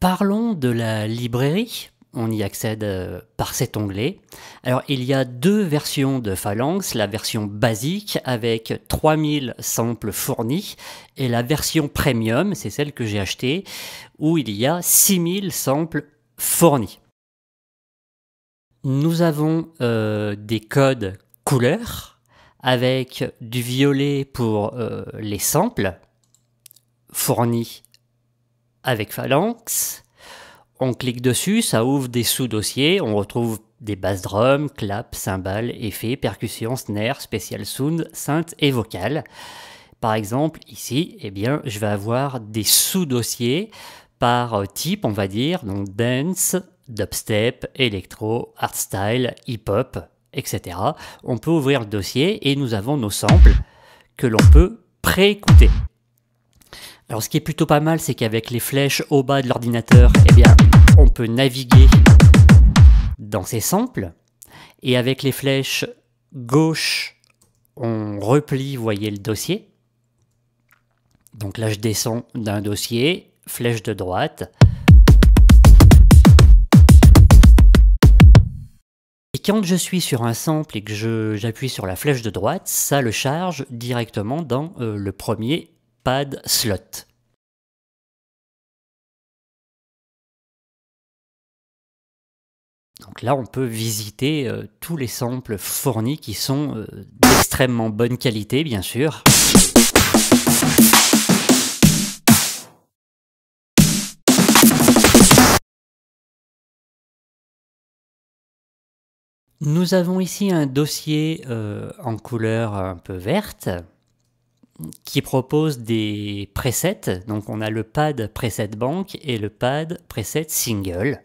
Parlons de la librairie. On y accède par cet onglet. Alors, il y a deux versions de Phalanx, la version basique avec 3000 samples fournis et la version premium, c'est celle que j'ai achetée, où il y a 6000 samples fournis. Nous avons des codes couleurs avec du violet pour les samples fournis avec Phalanx. On clique dessus, ça ouvre des sous-dossiers, on retrouve des basses drums, clap, cymbales, effets, percussions, snare, special sound, synth et vocal. Par exemple, ici, eh bien, je vais avoir des sous-dossiers par type, on va dire, donc dance, dubstep, électro, hardstyle, hip-hop, etc. On peut ouvrir le dossier et nous avons nos samples que l'on peut préécouter. Alors ce qui est plutôt pas mal, c'est qu'avec les flèches au bas de l'ordinateur, eh bien, on peut naviguer dans ces samples. Et avec les flèches gauche, on replie, vous voyez, le dossier. Donc là, je descends d'un dossier, flèche de droite. Et quand je suis sur un sample et que j'appuie sur la flèche de droite, ça le charge directement dans le premier pad slot. Donc là, on peut visiter tous les samples fournis qui sont d'extrêmement bonne qualité, bien sûr. Nous avons ici un dossier en couleur un peu verte qui propose des presets. Donc on a le pad preset bank et le pad preset single.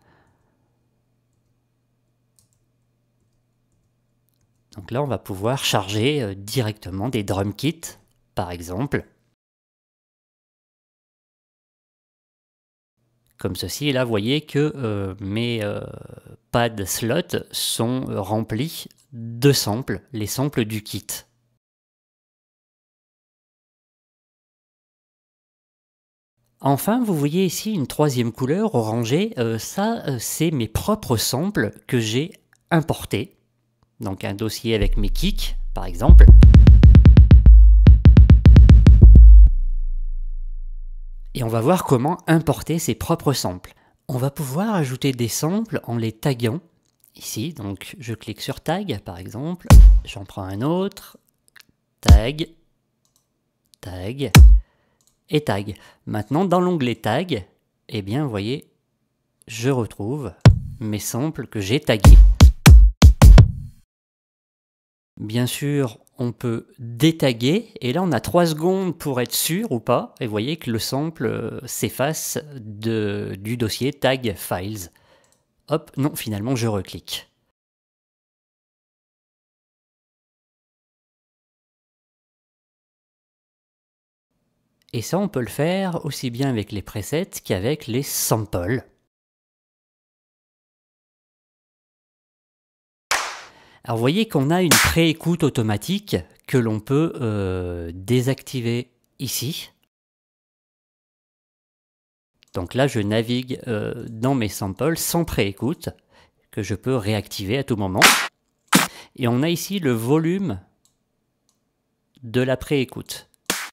Donc là, on va pouvoir charger directement des drum kits, par exemple. Comme ceci, et là, vous voyez que mes pads slots sont remplis de samples, les samples du kit. Enfin, vous voyez ici une troisième couleur orangée. Ça, c'est mes propres samples que j'ai importés. Donc un dossier avec mes kicks, par exemple. Et on va voir comment importer ses propres samples. On va pouvoir ajouter des samples en les taguant. Ici, donc je clique sur tag, par exemple. J'en prends un autre. Tag. Tag. Et tag. Maintenant, dans l'onglet tag, eh bien, vous voyez, je retrouve mes samples que j'ai tagués. Bien sûr, on peut détaguer, et là on a 3 secondes pour être sûr ou pas, et vous voyez que le sample s'efface du dossier tag files. Hop, non, finalement je reclique. Et ça, on peut le faire aussi bien avec les presets qu'avec les samples. Alors vous voyez qu'on a une préécoute automatique que l'on peut désactiver ici. Donc là, je navigue dans mes samples sans préécoute, que je peux réactiver à tout moment. Et on a ici le volume de la préécoute.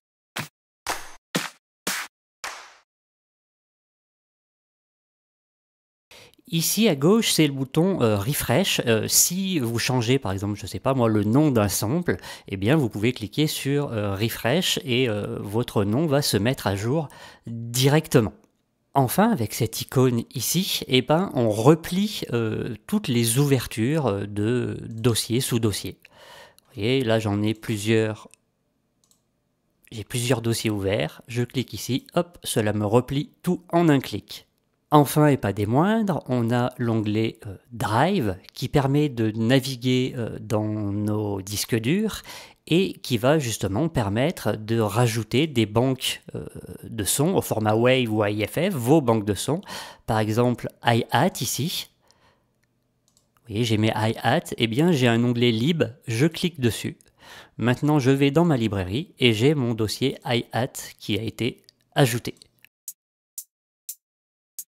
Ici à gauche, c'est le bouton refresh. Si vous changez par exemple, je ne sais pas moi, le nom d'un sample, eh bien vous pouvez cliquer sur refresh et votre nom va se mettre à jour directement. Enfin, avec cette icône ici, eh ben, on replie toutes les ouvertures de dossiers sous dossiers. Vous voyez, là j'en ai plusieurs. J'ai plusieurs dossiers ouverts. Je clique ici, hop, cela me replie tout en un clic. Enfin, et pas des moindres, on a l'onglet Drive qui permet de naviguer dans nos disques durs et qui va justement permettre de rajouter des banques de sons au format WAV ou AIFF, vos banques de sons. Par exemple, hi-hat ici. Vous voyez, j'ai mes hi-hat, et bien j'ai un onglet lib, je clique dessus. Maintenant, je vais dans ma librairie et j'ai mon dossier hi-hat qui a été ajouté.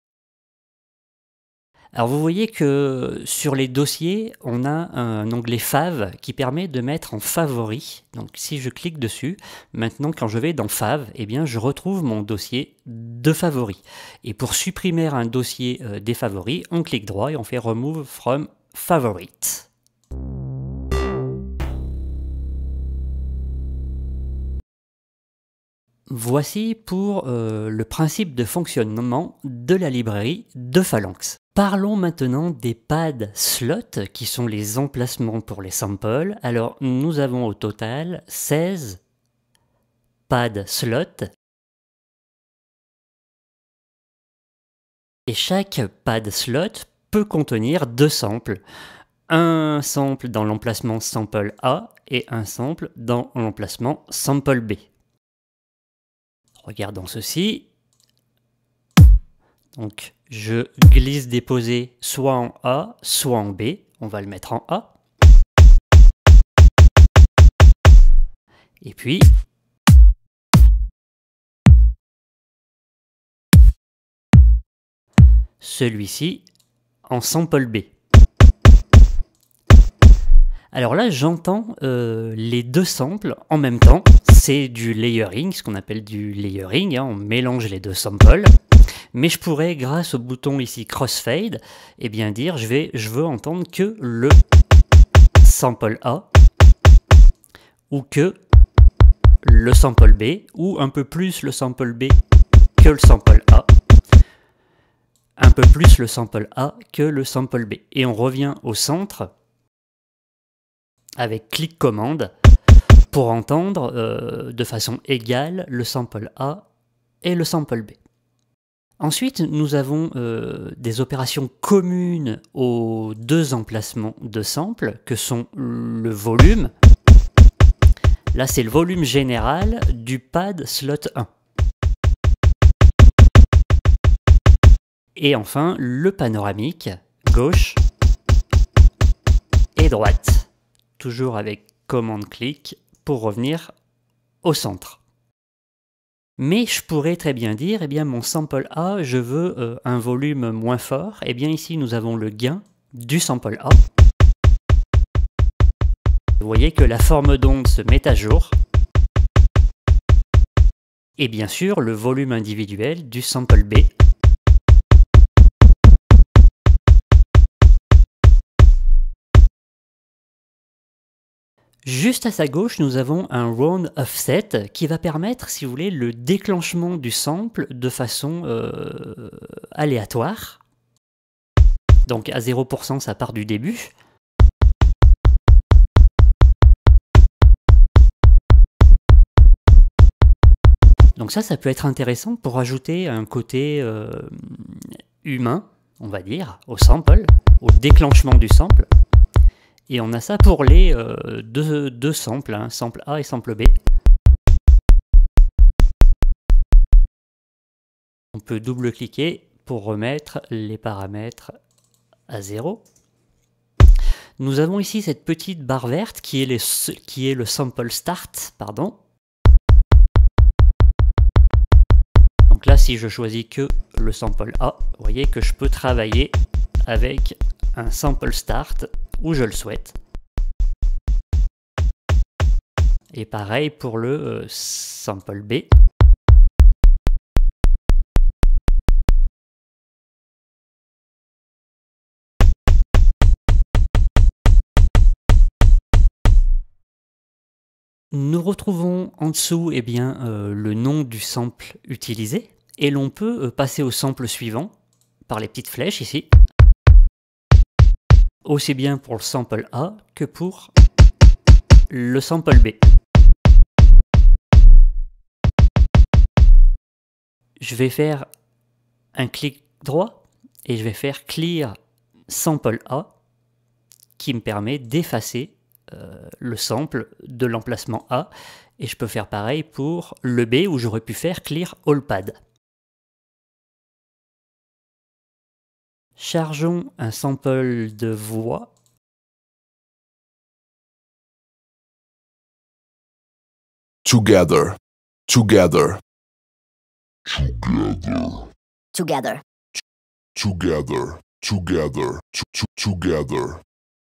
Alors vous voyez que sur les dossiers, on a un onglet Fav qui permet de mettre en favori. Donc si je clique dessus, maintenant quand je vais dans Fav, eh bien je retrouve mon dossier de favoris. Et pour supprimer un dossier des favoris, on clique droit et on fait Remove from Favorites. Voici pour le principe de fonctionnement de la librairie de Phalanx. Parlons maintenant des pads slots qui sont les emplacements pour les samples. Alors nous avons au total 16 pads slots et chaque pad slot peut contenir 2 samples. Un sample dans l'emplacement sample A et un sample dans l'emplacement sample B. Regardons ceci. Donc, je glisse déposer soit en A, soit en B. On va le mettre en A. Et puis, celui-ci en sample B. Alors là, j'entends les 2 samples en même temps. C'est du layering, ce qu'on appelle du layering. On mélange les 2 samples. Mais je pourrais, grâce au bouton ici Crossfade, eh bien dire je veux entendre que le sample A ou que le sample B, ou un peu plus le sample B que le sample A, un peu plus le sample A que le sample B. Et on revient au centre avec clic commande pour entendre de façon égale le sample A et le sample B. Ensuite, nous avons des opérations communes aux 2 emplacements de samples que sont le volume. Là, c'est le volume général du pad slot 1. Et enfin, le panoramique, gauche et droite. Toujours avec commande-clic pour revenir au centre. Mais je pourrais très bien dire, eh bien mon sample A, je veux un volume moins fort. Eh bien ici, nous avons le gain du sample A. Vous voyez que la forme d'onde se met à jour. Et bien sûr, le volume individuel du sample B. Juste à sa gauche, nous avons un round offset qui va permettre, si vous voulez, le déclenchement du sample de façon aléatoire. Donc à 0%, ça part du début. Donc ça peut être intéressant pour ajouter un côté humain, on va dire, au sample, au déclenchement du sample. Et on a ça pour les deux samples, hein, sample A et sample B. On peut double-cliquer pour remettre les paramètres à 0. Nous avons ici cette petite barre verte qui est le sample start, pardon. Donc là, si je choisis que le sample A, vous voyez que je peux travailler avec un sample start où je le souhaite. Et pareil pour le sample B. Nous retrouvons en dessous eh bien, le nom du sample utilisé et l'on peut passer au sample suivant par les petites flèches ici. Aussi bien pour le sample A que pour le sample B. Je vais faire un clic droit et je vais faire Clear Sample A qui me permet d'effacer le sample de l'emplacement A. Et je peux faire pareil pour le B où j'aurais pu faire Clear All Pad. Chargeons un sample de voix. Together, together, together, together, together. together, together,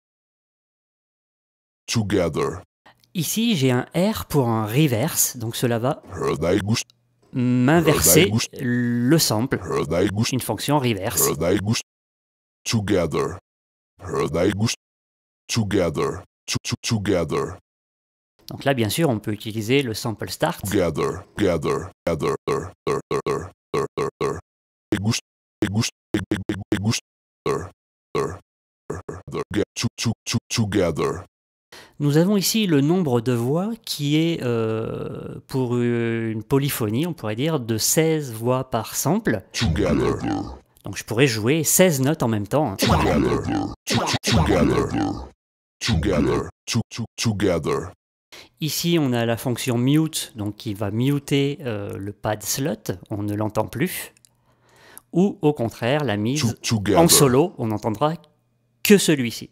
together. Ici, j'ai un R pour un reverse, donc cela va Hölgygus, m'inverser le sample, hölgygus, une fonction reverse. hölgygus, together, hölgygus, together, together, Donc là, bien sûr, on peut utiliser le sample start. together, gather, gather, egus, egus, egus, together. Nous avons ici le nombre de voix qui est, pour une polyphonie, on pourrait dire, de 16 voix par sample. Together, Donc je pourrais jouer 16 notes en même temps. together, together, together, together. Ici, on a la fonction mute, donc qui va muter le pad slot, on ne l'entend plus. Ou au contraire, la mise Together. en solo, on n'entendra que celui-ci.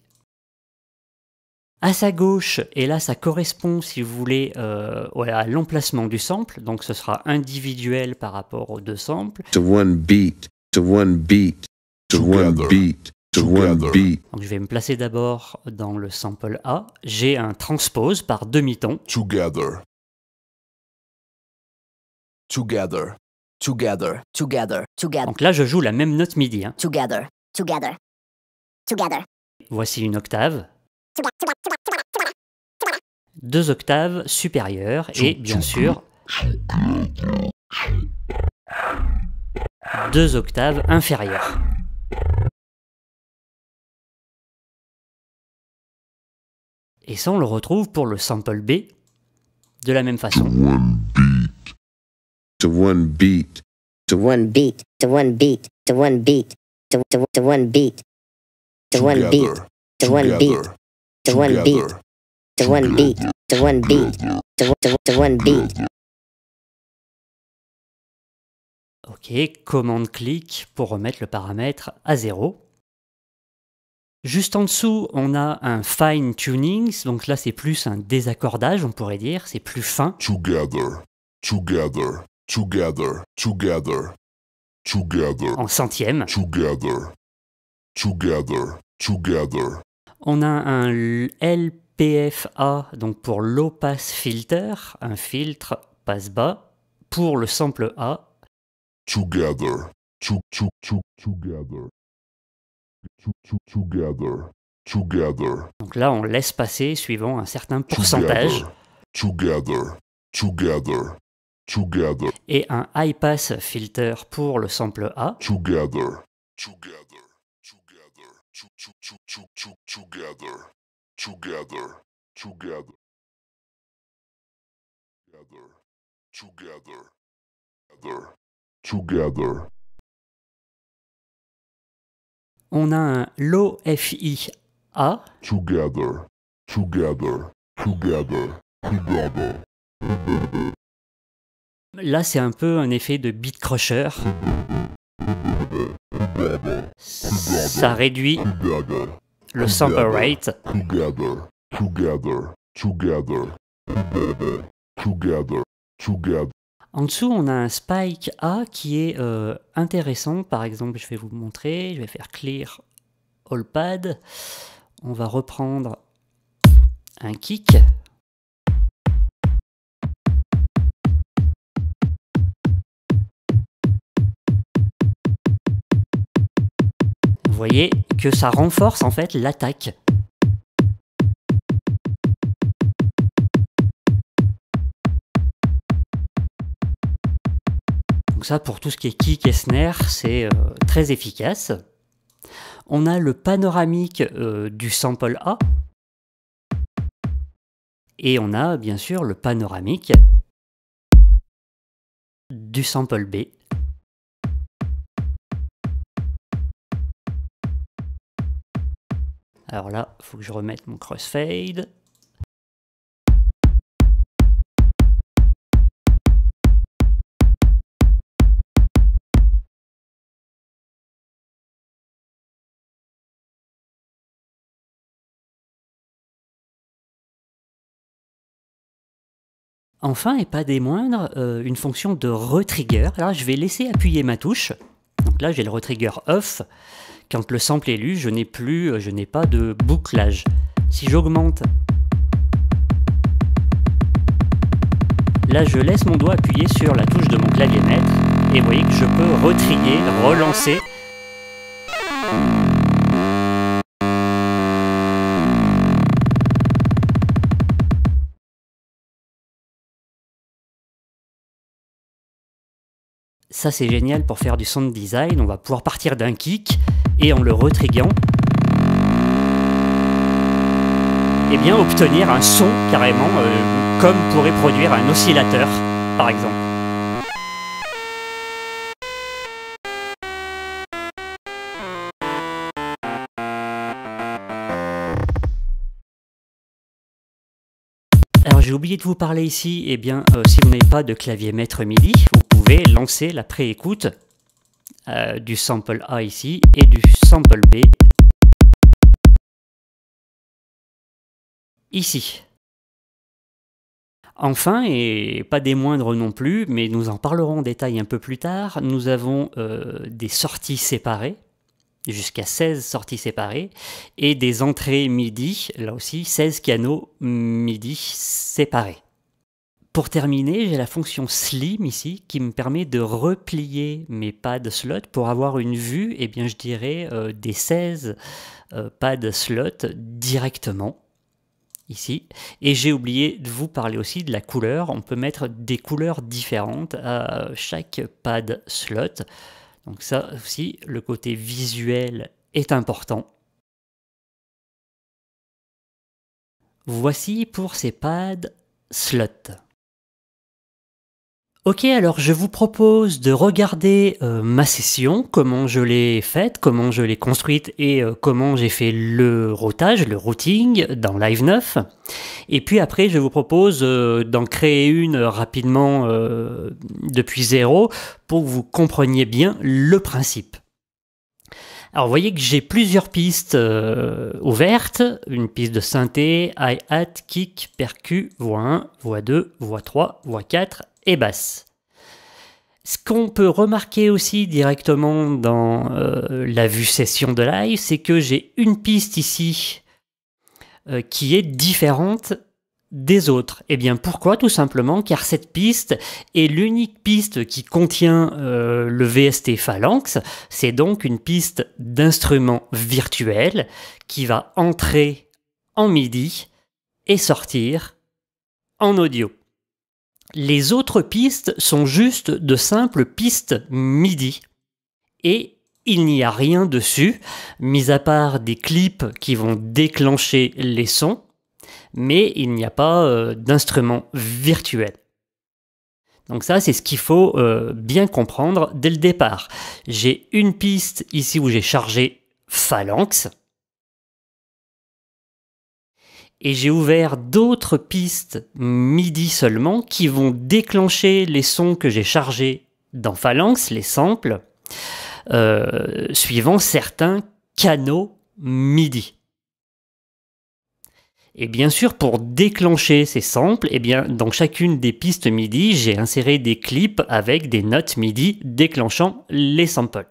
À sa gauche, et là ça correspond, si vous voulez, à l'emplacement du sample, donc ce sera individuel par rapport aux deux samples. To one beat, to one beat, to one Together. beat, to one Together. beat. Donc je vais me placer d'abord dans le sample A, j'ai un transpose par demi-ton, Together. Together, together, together, together, donc là je joue la même note MIDI. Hein. together, together, together. Voici une octave, 2 octaves supérieures et bien sûr 2 octaves inférieures. Et ça on le retrouve pour le sample B de la même façon. To one beat, To one beat, to one beat, to one beat, to one beat, to one beat, to one beat, to one beat, to one beat, to one beat, to one beat. Ok, commande-clic pour remettre le paramètre à 0. Juste en dessous, on a un fine tuning, donc là c'est plus un désaccordage, on pourrait dire, c'est plus fin. Together. Together. Together. Together. Together. En centième. Together. Together. Together. On a un LPFA, donc pour low pass filter, un filtre passe bas. Pour le sample A, Together. Together. Together. Together. donc là on laisse passer suivant un certain pourcentage. Together. Together. Together. Et un high pass filter pour le sample A. Together. Together. Together. Together. Together. Together. Together. Together. Together. On a un low FI A. Together. Together. Together. Together. Là c'est un peu un effet de beat crusher. Ça réduit Together. le sample rate. Together. Together. Together. Together. Together. Together. En dessous, on a un spike A qui est intéressant. Par exemple, je vais vous montrer. Je vais faire clear all pad. On va reprendre un kick. Vous voyez que ça renforce en fait l'attaque. Donc ça, pour tout ce qui est kick et snare, c'est très efficace. On a le panoramique du sample A. Et on a bien sûr le panoramique du sample B. Alors là, il faut que je remette mon crossfade. Enfin, et pas des moindres, une fonction de retrigger. Là, je vais laisser appuyer ma touche. Donc là, j'ai le retrigger off Quand le sample est lu, je n'ai pas de bouclage. Si j'augmente, là je laisse mon doigt appuyer sur la touche de mon clavier maître et vous voyez que je peux retrier, relancer. Ça c'est génial pour faire du sound design, on va pouvoir partir d'un kick et en le retriguant, eh bien obtenir un son carrément comme pourrait produire un oscillateur par exemple. Alors j'ai oublié de vous parler ici, eh bien si vous n'avez pas de clavier maître MIDI, vous pouvez lancer la pré-écoute du sample A ici et du sample B ici. Enfin, et pas des moindres non plus, mais nous en parlerons en détail un peu plus tard, nous avons des sorties séparées, jusqu'à 16 sorties séparées, et des entrées MIDI, là aussi 16 canaux MIDI séparés. Pour terminer, j'ai la fonction Slim ici, qui me permet de replier mes pads slot pour avoir une vue, eh bien, je dirais, des 16 pads slot directement. Ici, et j'ai oublié de vous parler aussi de la couleur. On peut mettre des couleurs différentes à chaque pad slot. Donc ça aussi, le côté visuel est important. Voici pour ces pads slot. Ok, alors je vous propose de regarder ma session, comment je l'ai faite, comment je l'ai construite et comment j'ai fait le routage, le routing dans Live 9. Et puis après, je vous propose d'en créer une rapidement depuis zéro pour que vous compreniez bien le principe. Alors vous voyez que j'ai plusieurs pistes ouvertes, une piste de synthé, hi-hat, kick, percu, voix 1, voix 2, voix 3, voix 4 et basse. Ce qu'on peut remarquer aussi directement dans la vue session de live, c'est que j'ai une piste ici qui est différente des autres. Et bien pourquoi? Tout simplement car cette piste est l'unique piste qui contient le VST Phalanx. C'est donc une piste d'instrument virtuel qui va entrer en MIDI et sortir en audio. Les autres pistes sont juste de simples pistes MIDI et il n'y a rien dessus, mis à part des clips qui vont déclencher les sons, mais il n'y a pas d'instrument virtuel. Donc ça, c'est ce qu'il faut bien comprendre dès le départ. J'ai une piste ici où j'ai chargé Phalanx, et j'ai ouvert d'autres pistes MIDI seulement qui vont déclencher les sons que j'ai chargés dans Phalanx, les samples, suivant certains canaux MIDI. Et bien sûr, pour déclencher ces samples, eh bien, dans chacune des pistes MIDI, j'ai inséré des clips avec des notes MIDI déclenchant les samples.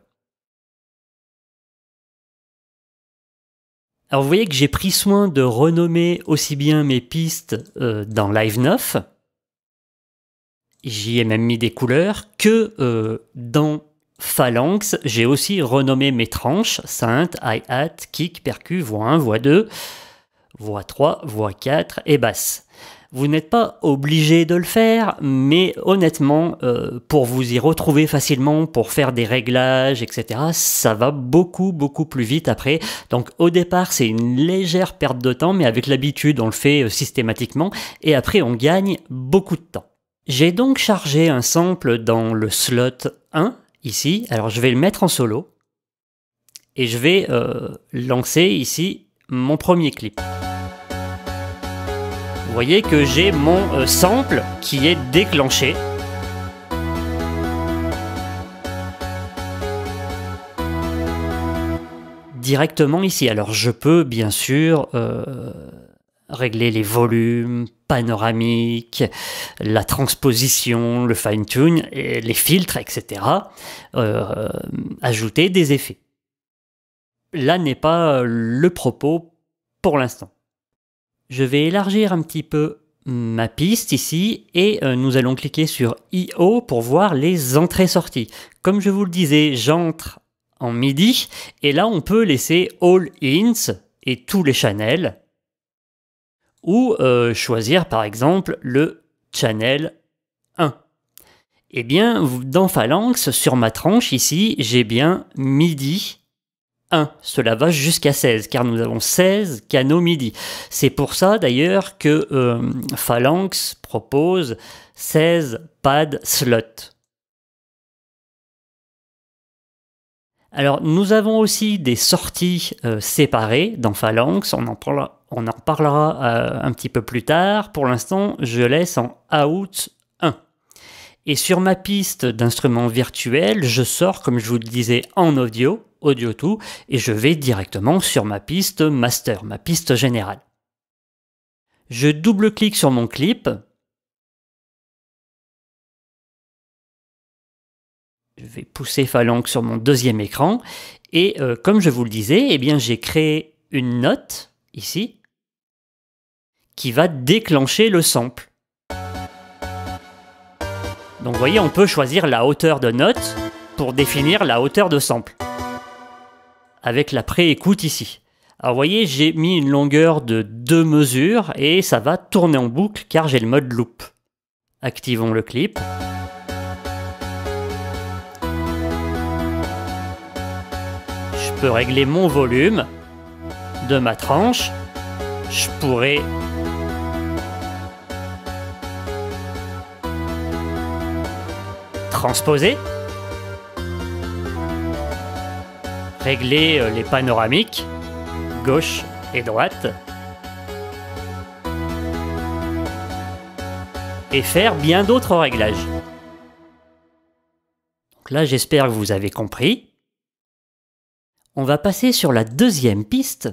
Alors vous voyez que j'ai pris soin de renommer aussi bien mes pistes dans Live 9, j'y ai même mis des couleurs, que dans Phalanx, j'ai aussi renommé mes tranches, synth, hi-hat, kick, percu, voix 1, voix 2, voix 3, voix 4 et basse. Vous n'êtes pas obligé de le faire, mais honnêtement, pour vous y retrouver facilement, pour faire des réglages, etc., ça va beaucoup plus vite après. Donc au départ, c'est une légère perte de temps, mais avec l'habitude, on le fait systématiquement, et après, on gagne beaucoup de temps. J'ai donc chargé un sample dans le slot 1, ici. Alors je vais le mettre en solo, et je vais lancer ici mon premier clip. Vous voyez que j'ai mon sample qui est déclenché. Directement ici. Alors je peux bien sûr régler les volumes, panoramique, la transposition, le fine-tune, les filtres, etc. Ajouter des effets. là n'est pas le propos pour l'instant. Je vais élargir un petit peu ma piste ici et nous allons cliquer sur I/O pour voir les entrées-sorties. Comme je vous le disais, j'entre en MIDI et là on peut laisser All Ins et tous les channels ou choisir par exemple le channel 1. Eh bien, dans Phalanx, sur ma tranche ici, j'ai bien MIDI 1. Cela va jusqu'à 16, car nous avons 16 canaux MIDI. C'est pour ça d'ailleurs que Phalanx propose 16 pad slots. Alors, nous avons aussi des sorties séparées dans Phalanx. On en parlera un petit peu plus tard. Pour l'instant, je laisse en Out 1. Et sur ma piste d'instruments virtuels, je sors, comme je vous le disais, en audio 2, et je vais directement sur ma piste master, ma piste générale. Je double-clique sur mon clip. Je vais pousser Phalanx sur mon deuxième écran, et comme je vous le disais, eh bien, j'ai créé une note, ici, qui va déclencher le sample. Donc vous voyez, on peut choisir la hauteur de note pour définir la hauteur de sample. Avec la pré-écoute ici. Alors vous voyez, j'ai mis une longueur de 2 mesures et ça va tourner en boucle car j'ai le mode loop. Activons le clip. Je peux régler mon volume de ma tranche. Je pourrais transposer, régler les panoramiques, gauche et droite, et faire bien d'autres réglages. Donc là, j'espère que vous avez compris. On va passer sur la deuxième piste.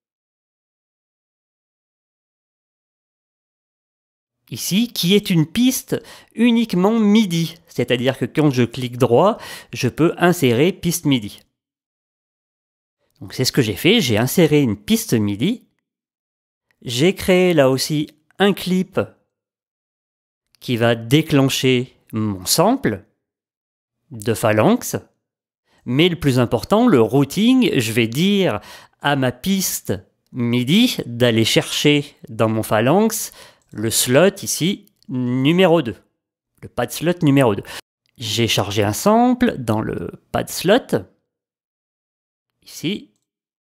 Ici, qui est une piste uniquement MIDI. C'est-à-dire que quand je clique droit, je peux insérer piste MIDI. Donc c'est ce que j'ai fait, j'ai inséré une piste MIDI. J'ai créé là aussi un clip qui va déclencher mon sample de Phalanx. Mais le plus important, le routing, je vais dire à ma piste MIDI d'aller chercher dans mon Phalanx le slot ici numéro 2. Le pad slot numéro 2. J'ai chargé un sample dans le pad slot. Ici.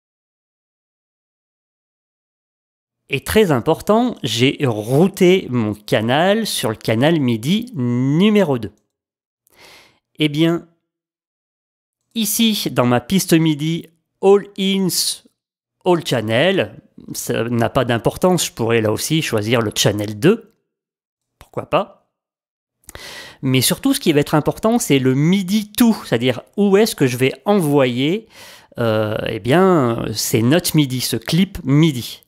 Et très important, j'ai routé mon canal sur le canal MIDI numéro 2. Eh bien, ici, dans ma piste MIDI All Ins, All Channel, ça n'a pas d'importance, je pourrais là aussi choisir le channel 2. Pourquoi pas? Mais surtout, ce qui va être important, c'est le MIDI to, c'est-à-dire où est-ce que je vais envoyer eh bien, ces notes MIDI, ce clip MIDI.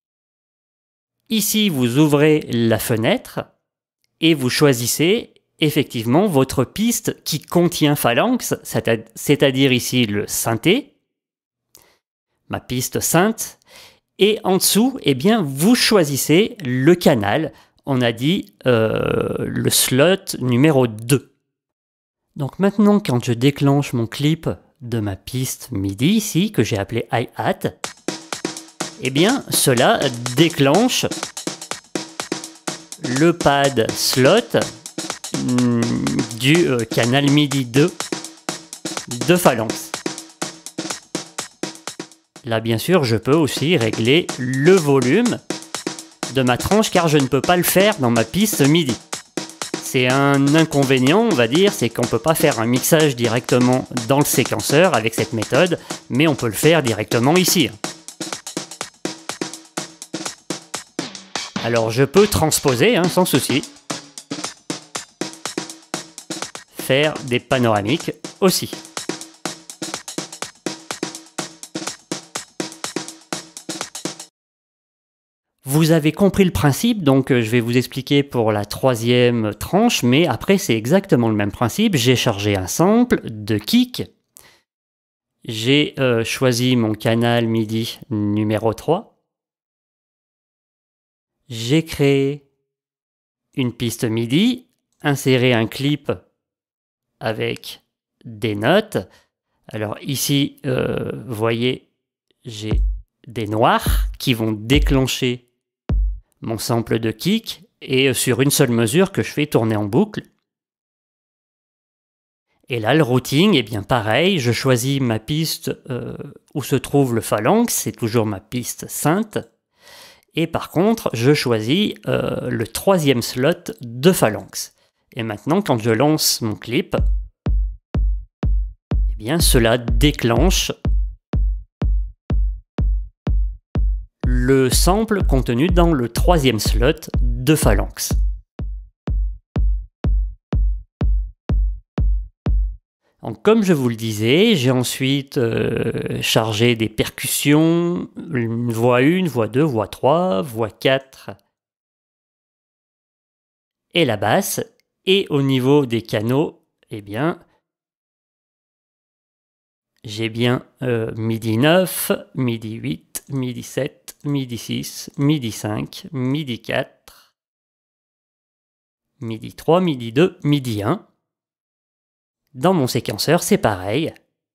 Ici, vous ouvrez la fenêtre et vous choisissez effectivement votre piste qui contient Phalanx, c'est-à-dire ici le synthé, ma piste synth, et en dessous, eh bien, vous choisissez le canal. On a dit le slot numéro 2. Donc maintenant, quand je déclenche mon clip de ma piste MIDI ici, que j'ai appelé hi-hat, eh bien, cela déclenche le pad slot du canal MIDI 2 de Phalanx. Là, bien sûr, je peux aussi régler le volume de ma tranche car je ne peux pas le faire dans ma piste MIDI. C'est un inconvénient, on va dire, c'est qu'on ne peut pas faire un mixage directement dans le séquenceur avec cette méthode, mais on peut le faire directement ici. Alors je peux transposer sans souci. Faire des panoramiques aussi. Vous avez compris le principe, donc je vais vous expliquer pour la troisième tranche, mais après c'est exactement le même principe. J'ai chargé un sample de kick. j'ai choisi mon canal MIDI numéro 3. J'ai créé une piste MIDI, inséré un clip avec des notes. Alors ici, vous voyez, j'ai des noirs qui vont déclencher mon sample de kick et sur une seule mesure que je fais tourner en boucle. Et là, le routing, eh bien pareil, je choisis ma piste où se trouve le phalanx, c'est toujours ma piste synth. Et par contre, je choisis le 3e slot de phalanx. Et maintenant, quand je lance mon clip, eh bien cela déclenche le sample contenu dans le 3e slot de phalanx. Donc, comme je vous le disais, j'ai ensuite chargé des percussions, voix 1, voix 2, voix 3, voix 4 et la basse. Et au niveau des canaux, eh bien, j'ai bien MIDI 9, MIDI 8, MIDI 7, MIDI 6, MIDI 5, MIDI 4, MIDI 3, MIDI 2, MIDI 1. Dans mon séquenceur, c'est pareil.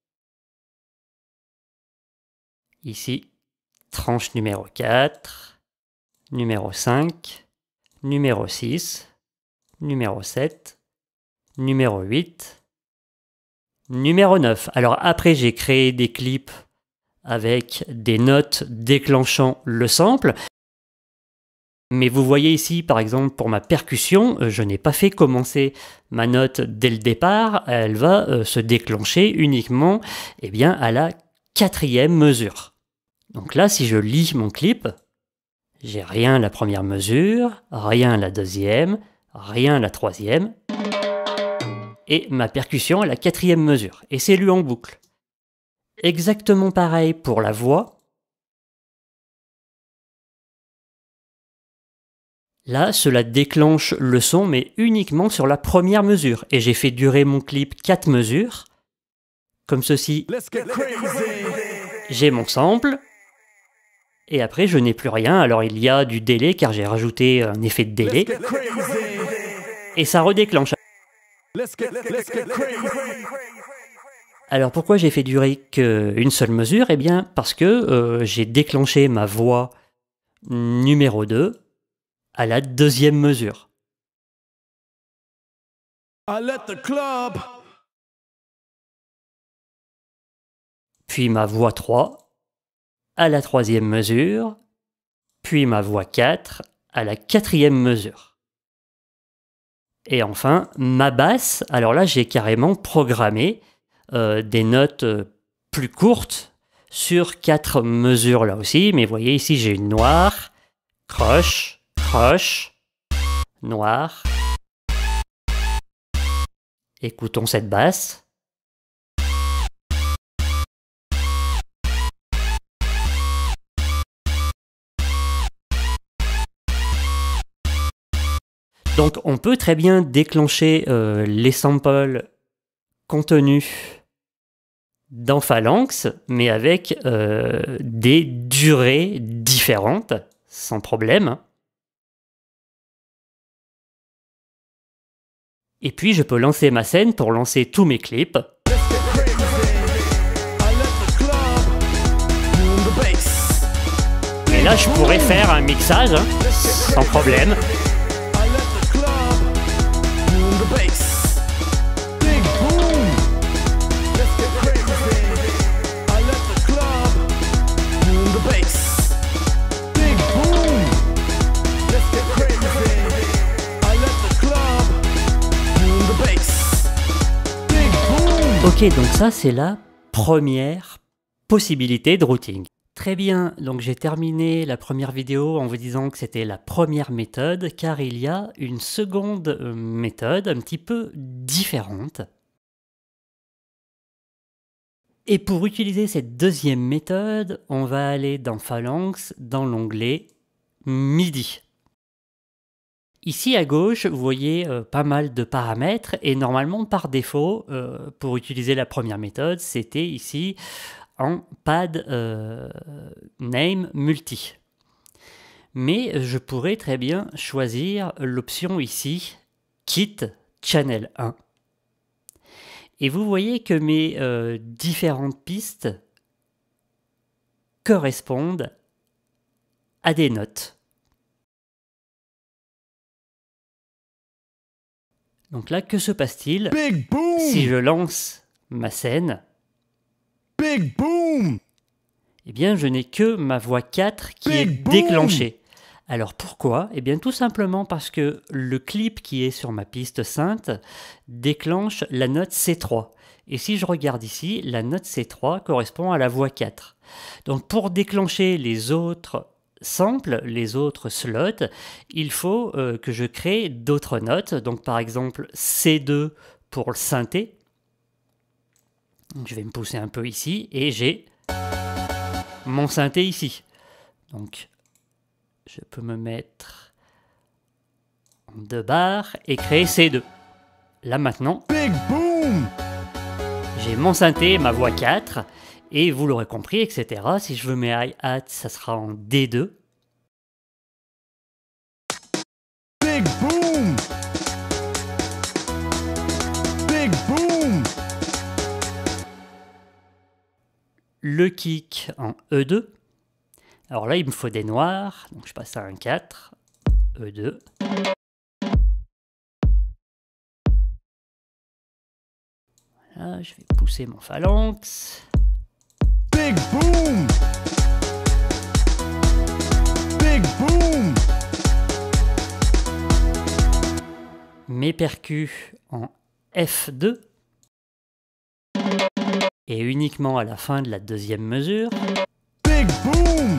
Ici, tranche numéro 4, numéro 5, numéro 6, numéro 7, numéro 8, numéro 9. Alors après, j'ai créé des clips avec des notes déclenchant le sample. Mais vous voyez ici, par exemple, pour ma percussion, je n'ai pas fait commencer ma note dès le départ. Elle va se déclencher uniquement eh bien, à la 4e mesure. Donc là, si je lis mon clip, j'ai rien à la 1re mesure, rien à la 2e, rien à la 3e, et ma percussion à la 4e mesure. Et c'est lu en boucle. Exactement pareil pour la voix. Là, cela déclenche le son, mais uniquement sur la 1re mesure. Et j'ai fait durer mon clip 4 mesures, comme ceci. J'ai mon sample, et après je n'ai plus rien. Alors il y a du délai, car j'ai rajouté un effet de délai. Et ça redéclenche. Alors pourquoi j'ai fait durer qu'une seule mesure? Eh bien parce que j'ai déclenché ma voix numéro 2 à la 2e mesure. Puis ma voix 3 à la 3e mesure, puis ma voix 4 à la 4e mesure. Et enfin, ma basse, alors là j'ai carrément programmé des notes plus courtes sur 4 mesures là aussi, mais vous voyez ici j'ai une noire, croche, croche, noir. Écoutons cette basse. Donc on peut très bien déclencher les samples contenus dans Phalanx, mais avec des durées différentes, sans problème. Et puis je peux lancer ma scène pour lancer tous mes clips. Et là je pourrais faire un mixage, hein, sans problème. Ok, donc ça c'est la première possibilité de routing. Très bien, donc j'ai terminé la première vidéo en vous disant que c'était la première méthode, car il y a une seconde méthode un petit peu différente. Et pour utiliser cette deuxième méthode, on va aller dans Phalanx, dans l'onglet MIDI. Ici à gauche, vous voyez pas mal de paramètres et normalement par défaut, pour utiliser la première méthode, c'était ici en pad name multi. Mais je pourrais très bien choisir l'option ici, Kit Channel 1. Et vous voyez que mes différentes pistes correspondent à des notes. Donc là, que se passe-t-il si je lance ma scène? Big boom! Eh bien, je n'ai que ma voix 4 qui est déclenchée. Alors pourquoi? Eh bien, tout simplement parce que le clip qui est sur ma piste synth déclenche la note C3. Et si je regarde ici, la note C3 correspond à la voix 4. Donc pour déclencher les autres samples, les autres slots, il faut que je crée d'autres notes. Donc par exemple C2 pour le synthé. Je vais me pousser un peu ici et j'ai mon synthé ici. Donc je peux me mettre en 2 barres et créer C2. Là maintenant, j'ai mon synthé, ma voix 4, et vous l'aurez compris, etc. Si je veux mes hi-hats, ça sera en D2. Big boom! Big boom! Le kick en E2. Alors là, il me faut des noirs, donc je passe à un 4, E2. Voilà, je vais pousser mon phalanx. Big boom! Big boom! Mes percus en F2. Et uniquement à la fin de la deuxième mesure. Big boom!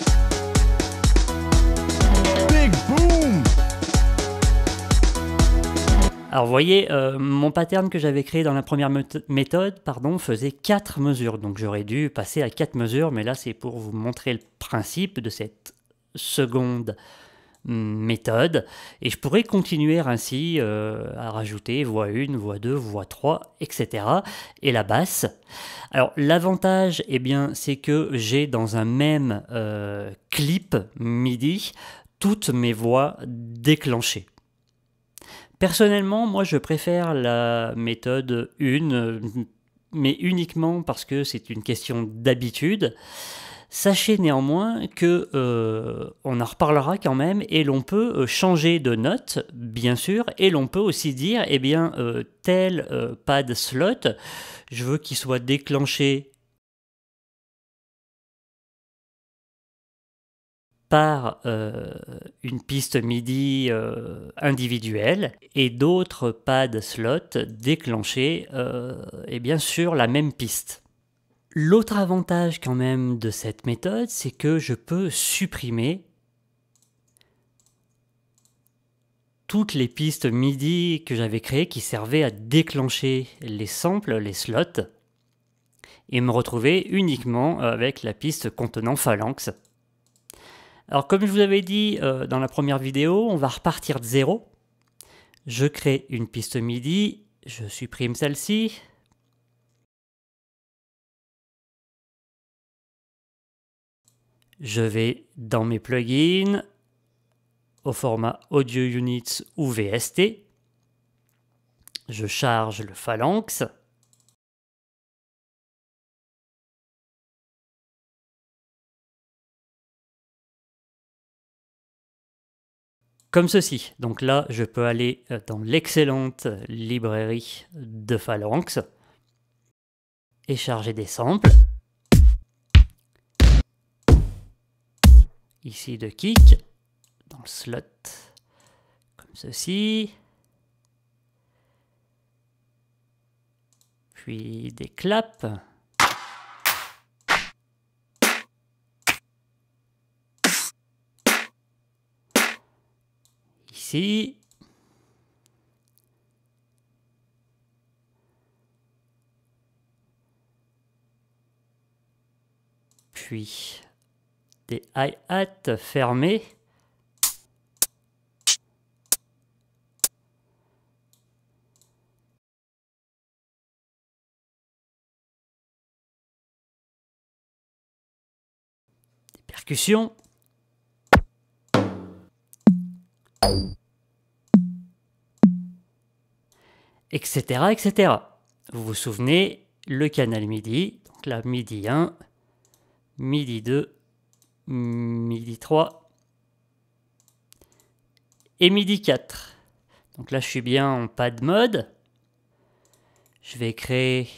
Big boom! Alors vous voyez, mon pattern que j'avais créé dans la première méthode faisait 4 mesures. Donc j'aurais dû passer à 4 mesures, mais là c'est pour vous montrer le principe de cette seconde méthode. Et je pourrais continuer ainsi à rajouter voix 1, voix 2, voix 3, etc. Et la basse. Alors l'avantage, eh bien, c'est que j'ai dans un même clip MIDI toutes mes voix déclenchées. Personnellement, moi je préfère la méthode 1, mais uniquement parce que c'est une question d'habitude. Sachez néanmoins que on en reparlera quand même et l'on peut changer de note, bien sûr, et l'on peut aussi dire, eh bien, tel pad slot, je veux qu'il soit déclenché par une piste MIDI individuelle et d'autres pads slots déclenchés eh bien, sur la même piste. L'autre avantage quand même de cette méthode, c'est que je peux supprimer toutes les pistes MIDI que j'avais créées qui servaient à déclencher les samples, les slots, et me retrouver uniquement avec la piste contenant phalanx. Alors comme je vous avais dit dans la première vidéo, on va repartir de zéro. Je crée une piste MIDI, je supprime celle-ci. Je vais dans mes plugins, au format Audio Units ou VST. Je charge le phalanx. Comme ceci. Donc là, je peux aller dans l'excellente librairie de phalanx et charger des samples. Ici de kick, dans le slot, comme ceci. Puis des claps. Ici. Puis des hi-hats fermés. percussions. Etc., etc. Vous vous souvenez, le canal MIDI, donc là MIDI 1, MIDI 2, MIDI 3 et MIDI 4. Donc là je suis bien en pad mode. Je vais créer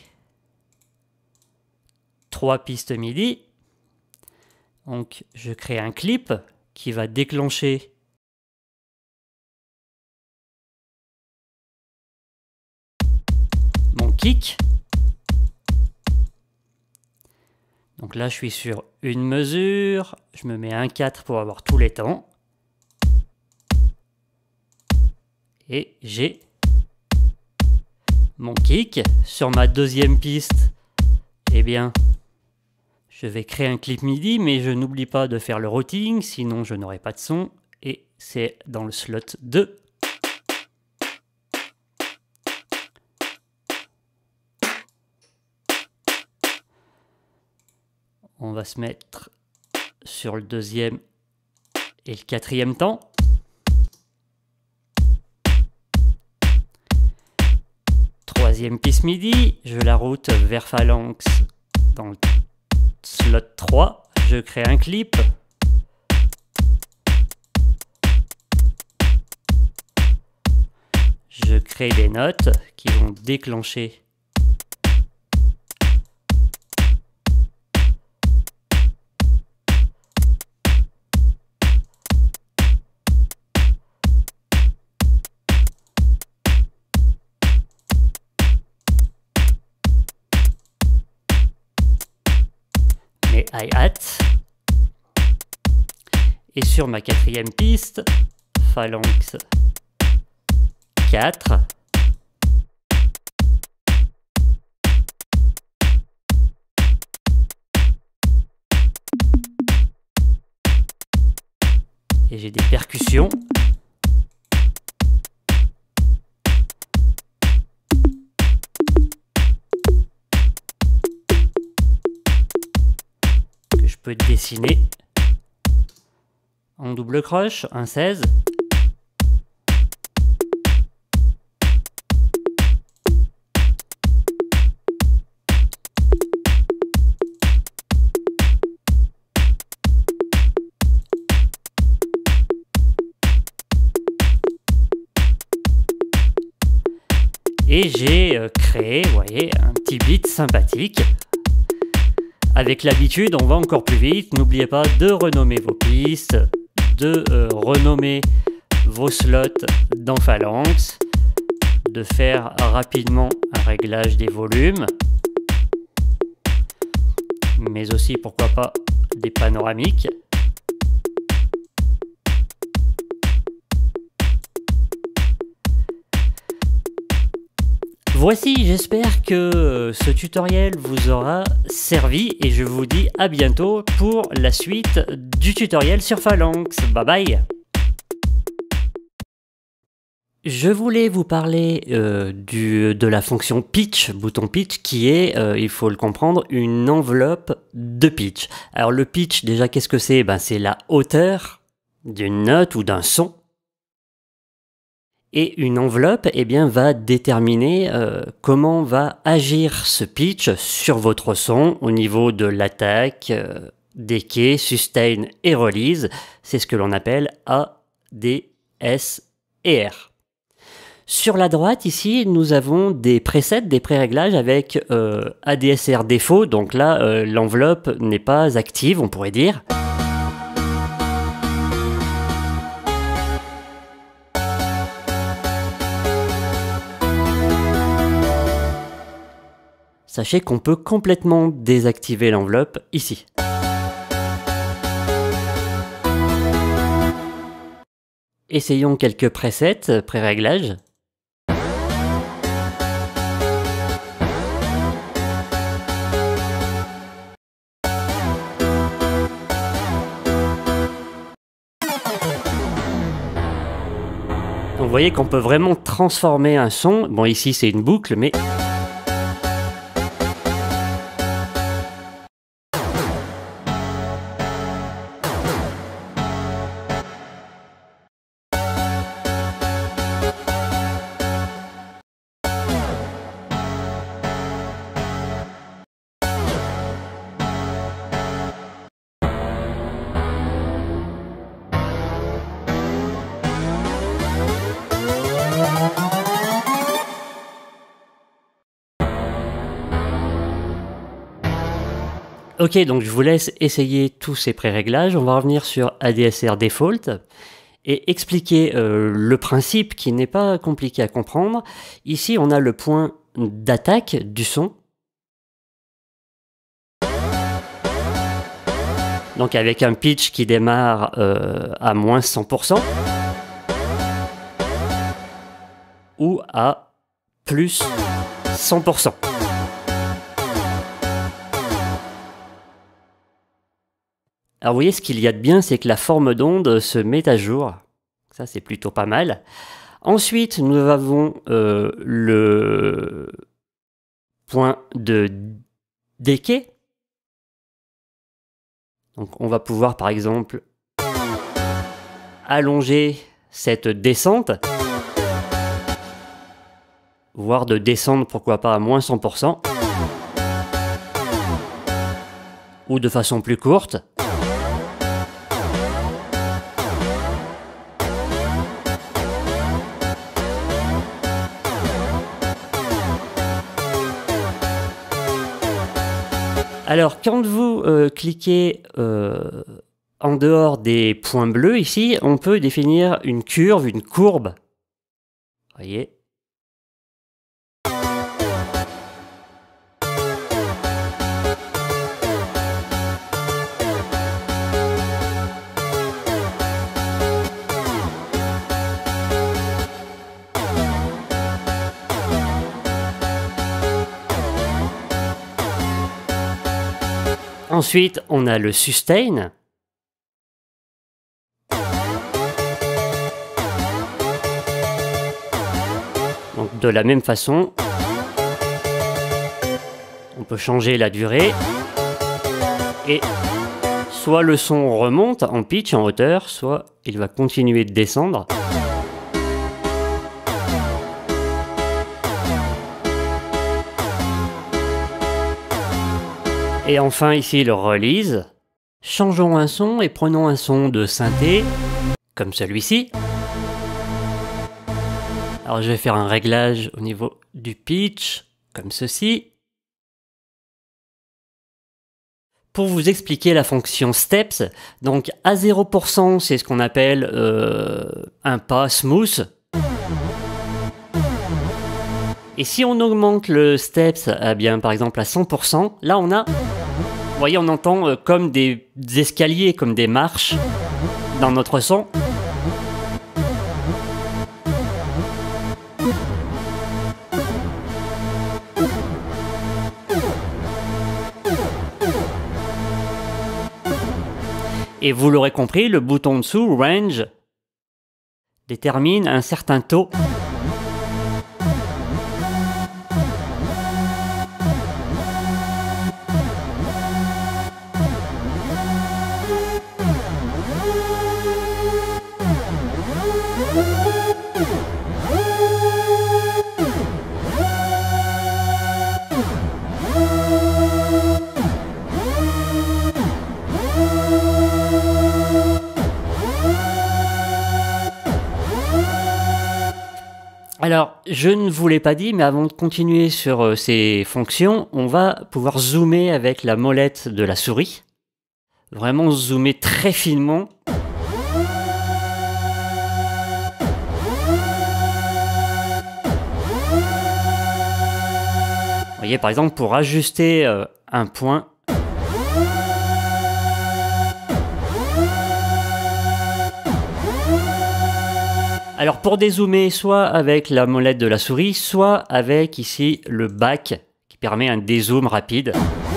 3 pistes MIDI. Donc je crée un clip qui va déclencher mon kick. Donc là je suis sur une mesure, je me mets un 4 pour avoir tous les temps. Et j'ai mon kick. Sur ma deuxième piste, eh bien, je vais créer un clip MIDI, mais je n'oublie pas de faire le routing, sinon je n'aurai pas de son. Et c'est dans le slot 2. On va se mettre sur le deuxième et le quatrième temps. Troisième piste MIDI, je la route vers Phalanx dans le slot 3. Je crée un clip. Je crée des notes qui vont déclencher mes hi-hats. Et sur ma quatrième piste, Phalanx 4, et j'ai des percussions. Que je peux dessiner en double croche, un 16. Et j'ai créé, vous voyez, un petit beat sympathique. Avec l'habitude, on va encore plus vite. N'oubliez pas de renommer vos pistes, de renommer vos slots dans Phalanx, de faire rapidement un réglage des volumes, mais aussi, pourquoi pas, des panoramiques. Voici, j'espère que ce tutoriel vous aura servi et je vous dis à bientôt pour la suite du tutoriel sur Phalanx. Bye bye! Je voulais vous parler de la fonction pitch, bouton pitch, qui est, il faut le comprendre, une enveloppe de pitch. Alors le pitch, déjà, qu'est-ce que c'est? Ben, c'est la hauteur d'une note ou d'un son. Et une enveloppe, eh bien, va déterminer comment va agir ce pitch sur votre son au niveau de l'attaque, decay, sustain et release. C'est ce que l'on appelle A, D, S et R. Sur la droite, ici, nous avons des presets, des pré-réglages avec ADSR défaut. Donc là, l'enveloppe n'est pas active, on pourrait dire. Sachez qu'on peut complètement désactiver l'enveloppe ici. Essayons quelques presets, pré-réglages. Donc vous voyez qu'on peut vraiment transformer un son. Bon, ici c'est une boucle, mais... Ok, donc je vous laisse essayer tous ces pré-réglages. On va revenir sur ADSR Default et expliquer le principe qui n'est pas compliqué à comprendre. Ici, on a le point d'attaque du son. Donc avec un pitch qui démarre à moins 100% ou à plus 100%. Alors vous voyez, ce qu'il y a de bien, c'est que la forme d'onde se met à jour. Ça, c'est plutôt pas mal. Ensuite, nous avons le point de decay. Donc on va pouvoir, par exemple, allonger cette descente, voire de descendre, pourquoi pas, à moins 100%, ou de façon plus courte. Alors, quand vous cliquez en dehors des points bleus, ici, on peut définir une curve, une courbe. Vous voyez ? Ensuite, on a le sustain. Donc, de la même façon, on peut changer la durée. Et soit le son remonte en pitch, en hauteur, soit il va continuer de descendre. Et enfin ici le release. Changeons un son et prenons un son de synthé, comme celui-ci. Alors je vais faire un réglage au niveau du pitch, comme ceci. Pour vous expliquer la fonction steps, donc à 0% c'est ce qu'on appelle un pas smooth. Et si on augmente le steps bien, par exemple à 100%, là on a, vous voyez, on entend comme des escaliers, comme des marches dans notre son. Et vous l'aurez compris, le bouton en dessous, Range, détermine un certain taux. Alors, je ne vous l'ai pas dit, mais avant de continuer sur ces fonctions, on va pouvoir zoomer avec la molette de la souris. Vraiment zoomer très finement. Vous voyez, par exemple, pour ajuster un point, alors pour dézoomer, soit avec la molette de la souris, soit avec ici le back qui permet un dézoom rapide.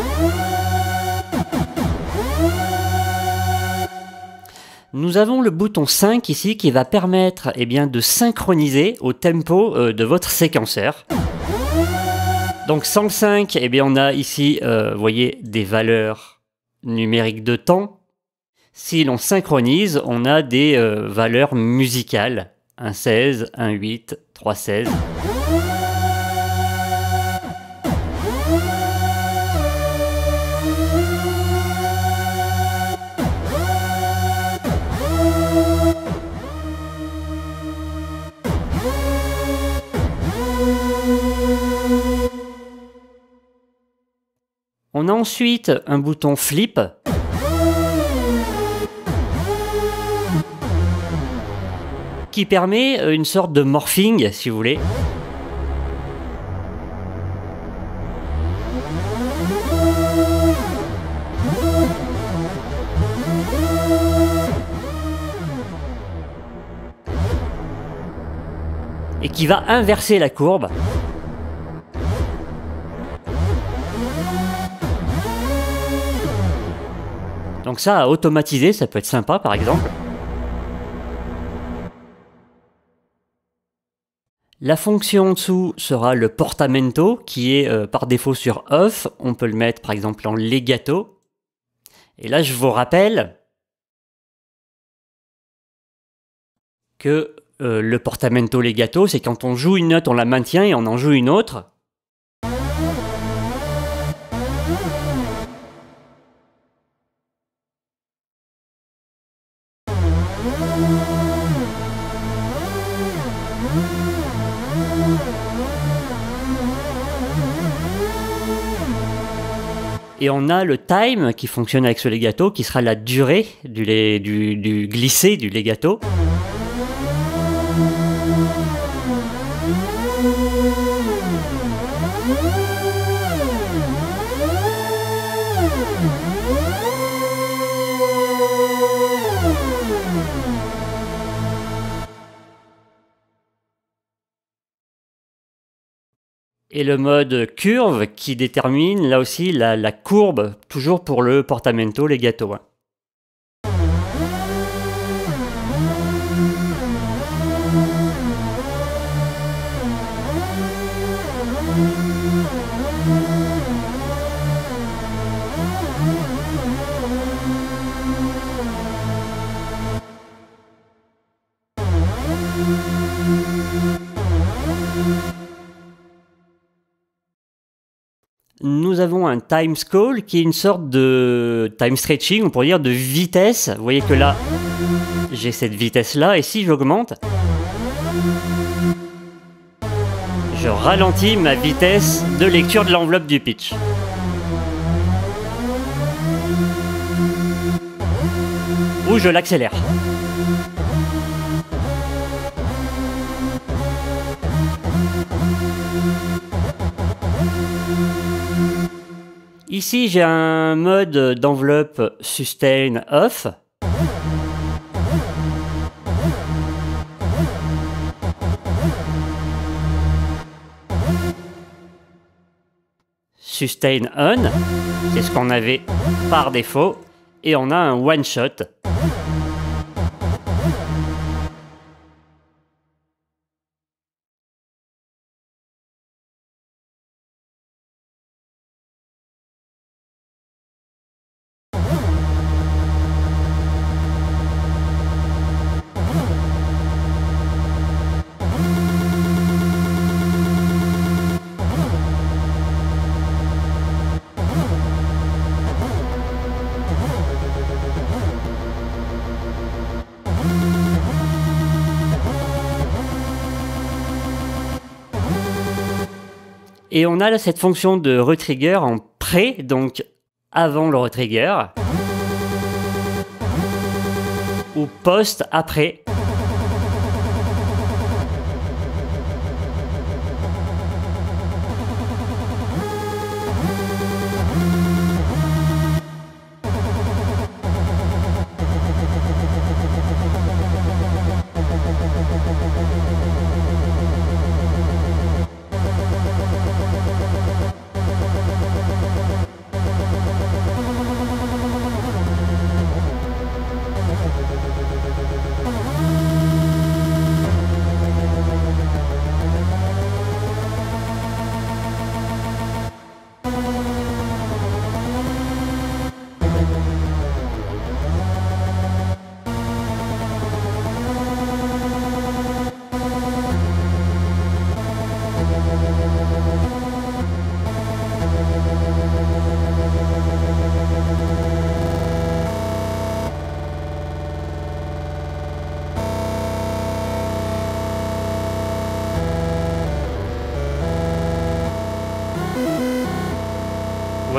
Nous avons le bouton 5 ici qui va permettre de synchroniser au tempo de votre séquenceur. Donc sans le 5, on a ici, vous voyez, des valeurs numériques de temps. Si l'on synchronise, on a des valeurs musicales. 1,16, 1,8, 3,16. On a ensuite un bouton flip qui permet une sorte de morphing, si vous voulez. Et qui va inverser la courbe. Donc ça, à automatiser, ça peut être sympa par exemple. La fonction en dessous sera le portamento qui est par défaut sur off. On peut le mettre par exemple en legato. Et là, je vous rappelle que le portamento legato, c'est quand on joue une note, on la maintient et on en joue une autre. Et on a le time qui fonctionne avec ce legato, qui sera la durée du glissé du legato. Et le mode curve qui détermine là aussi la courbe, toujours pour le portamento legato. Nous avons un time scale qui est une sorte de time stretching, on pourrait dire de vitesse. Vous voyez que là, j'ai cette vitesse-là, et si j'augmente, je ralentis ma vitesse de lecture de l'enveloppe du pitch. Ou je l'accélère. Ici, j'ai un mode d'enveloppe sustain off. Sustain on, c'est ce qu'on avait par défaut. Et on a un one shot. Et on a là cette fonction de retrigger en pré, donc avant le retrigger, ou post après.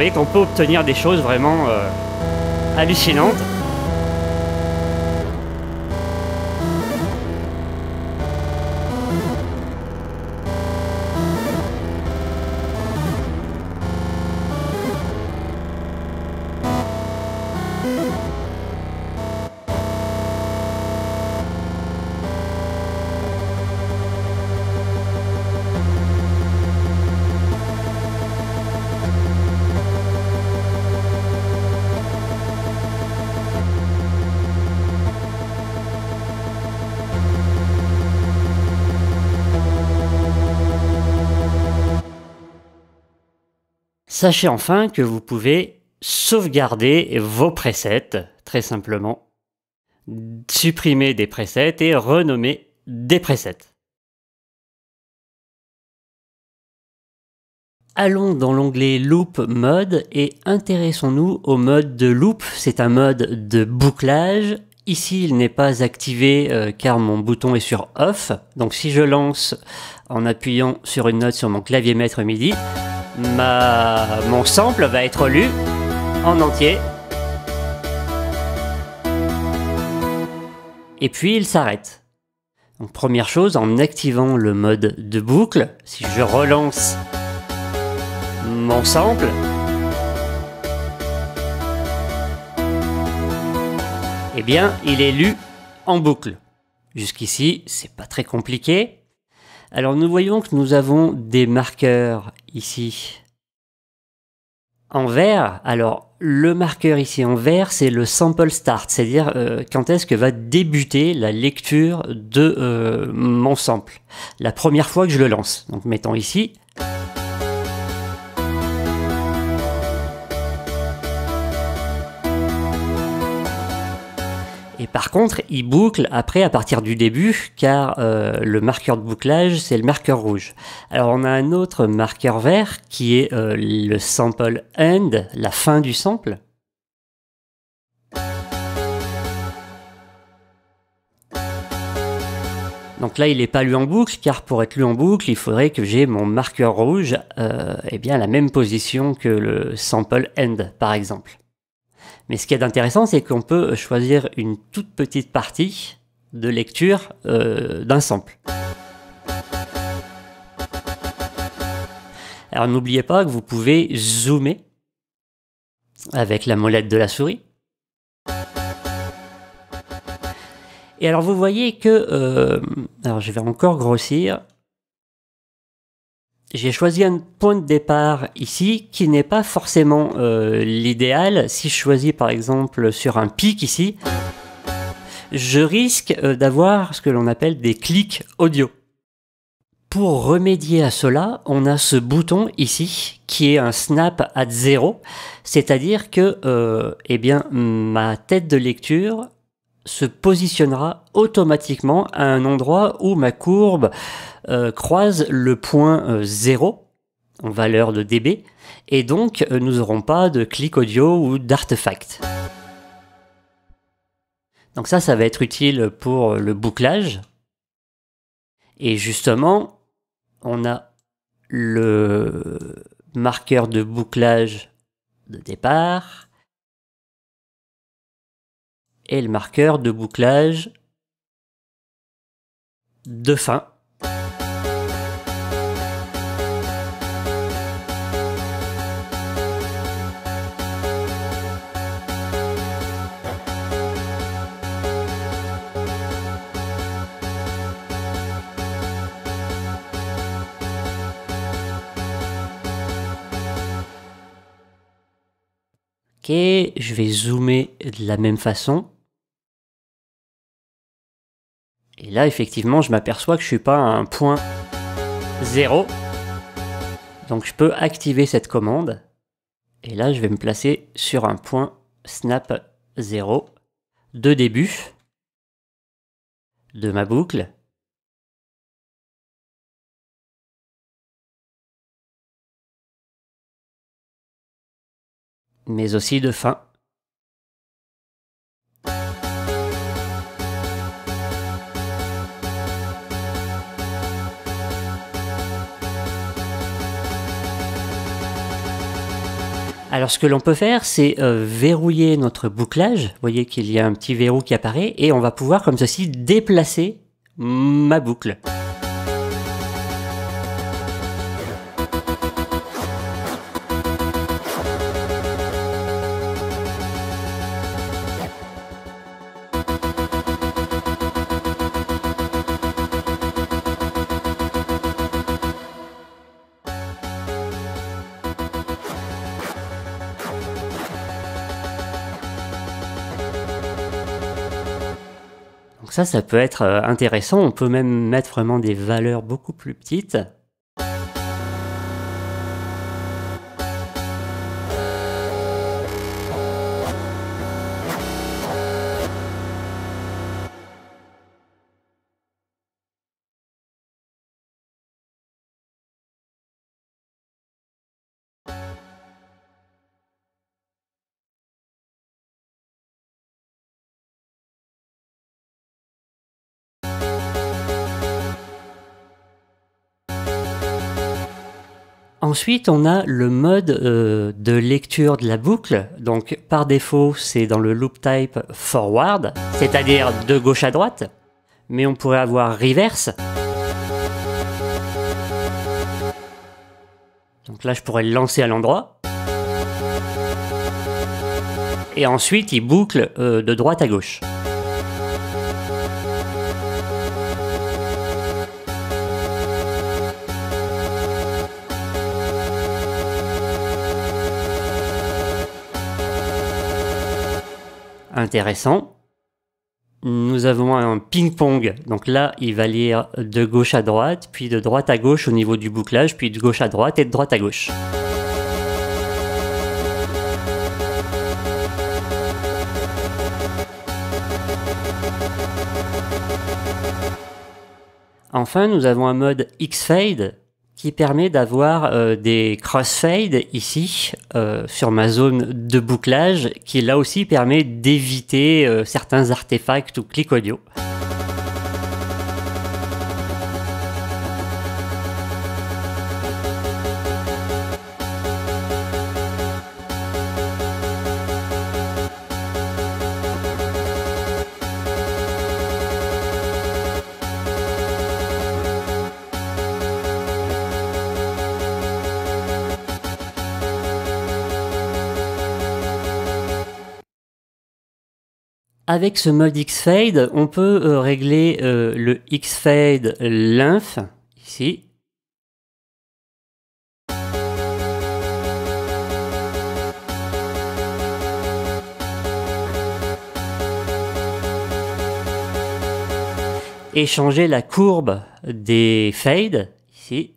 voyez qu'on peut obtenir des choses vraiment hallucinantes. Sachez enfin que vous pouvez sauvegarder vos presets, très simplement. Supprimer des presets et renommer des presets. Allons dans l'onglet Loop Mode et intéressons-nous au mode de loop. C'est un mode de bouclage. Ici, il n'est pas activé car mon bouton est sur Off. Donc si je lance en appuyant sur une note sur mon clavier maître MIDI, mon sample va être lu en entier. Et puis il s'arrête. Donc première chose, en activant le mode de boucle, si je relance mon sample, eh bien il est lu en boucle. Jusqu'ici, c'est pas très compliqué. Alors nous voyons que nous avons des marqueurs ici en vert. Alors le marqueur ici en vert, c'est le sample start, c'est-à-dire quand est-ce que va débuter la lecture de mon sample. La première fois que je le lance. Donc mettons ici. Et par contre, il boucle après à partir du début, car le marqueur de bouclage, c'est le marqueur rouge. Alors on a un autre marqueur vert qui est le sample end, la fin du sample. Donc là, il n'est pas lu en boucle, car pour être lu en boucle, il faudrait que j'ai mon marqueur rouge eh bien, à la même position que le sample end, par exemple. Mais ce qui est intéressant, c'est qu'on peut choisir une toute petite partie de lecture d'un sample. Alors n'oubliez pas que vous pouvez zoomer avec la molette de la souris. Et alors vous voyez que... alors je vais encore grossir. J'ai choisi un point de départ ici qui n'est pas forcément l'idéal. Si je choisis par exemple sur un pic ici, je risque d'avoir ce que l'on appelle des clics audio. Pour remédier à cela, on a ce bouton ici qui est un snap at 0, c'est-à-dire que eh bien, ma tête de lecture se positionnera automatiquement à un endroit où ma courbe croise le point 0 en valeur de dB, et donc nous n'aurons pas de clic audio ou d'artefact. Donc ça va être utile pour le bouclage. Et justement, on a le marqueur de bouclage de départ et le marqueur de bouclage de fin. Ok, je vais zoomer de la même façon. Et là, effectivement, je m'aperçois que je ne suis pas à un point 0. Donc je peux activer cette commande. Et là, je vais me placer sur un point snap 0 de début de ma boucle. Mais aussi de fin. Alors ce que l'on peut faire, c'est verrouiller notre bouclage. Vous voyez qu'il y a un petit verrou qui apparaît et on va pouvoir comme ceci déplacer ma boucle. Donc ça peut être intéressant. On peut même mettre vraiment des valeurs beaucoup plus petites. Ensuite, on a le mode de lecture de la boucle. Donc, par défaut, c'est dans le loop type forward, c'est-à-dire de gauche à droite. Mais on pourrait avoir reverse. Donc là, je pourrais le lancer à l'endroit. Et ensuite, il boucle de droite à gauche. Intéressant. Nous avons un ping-pong. Donc là, il va lire de gauche à droite, puis de droite à gauche au niveau du bouclage, puis de gauche à droite et de droite à gauche. Enfin, nous avons un mode X-Fade qui permet d'avoir des crossfades ici sur ma zone de bouclage, qui là aussi permet d'éviter certains artefacts ou clics audio. Avec ce mode X-Fade, on peut régler le X-Fade Length, ici. Et changer la courbe des fades, ici.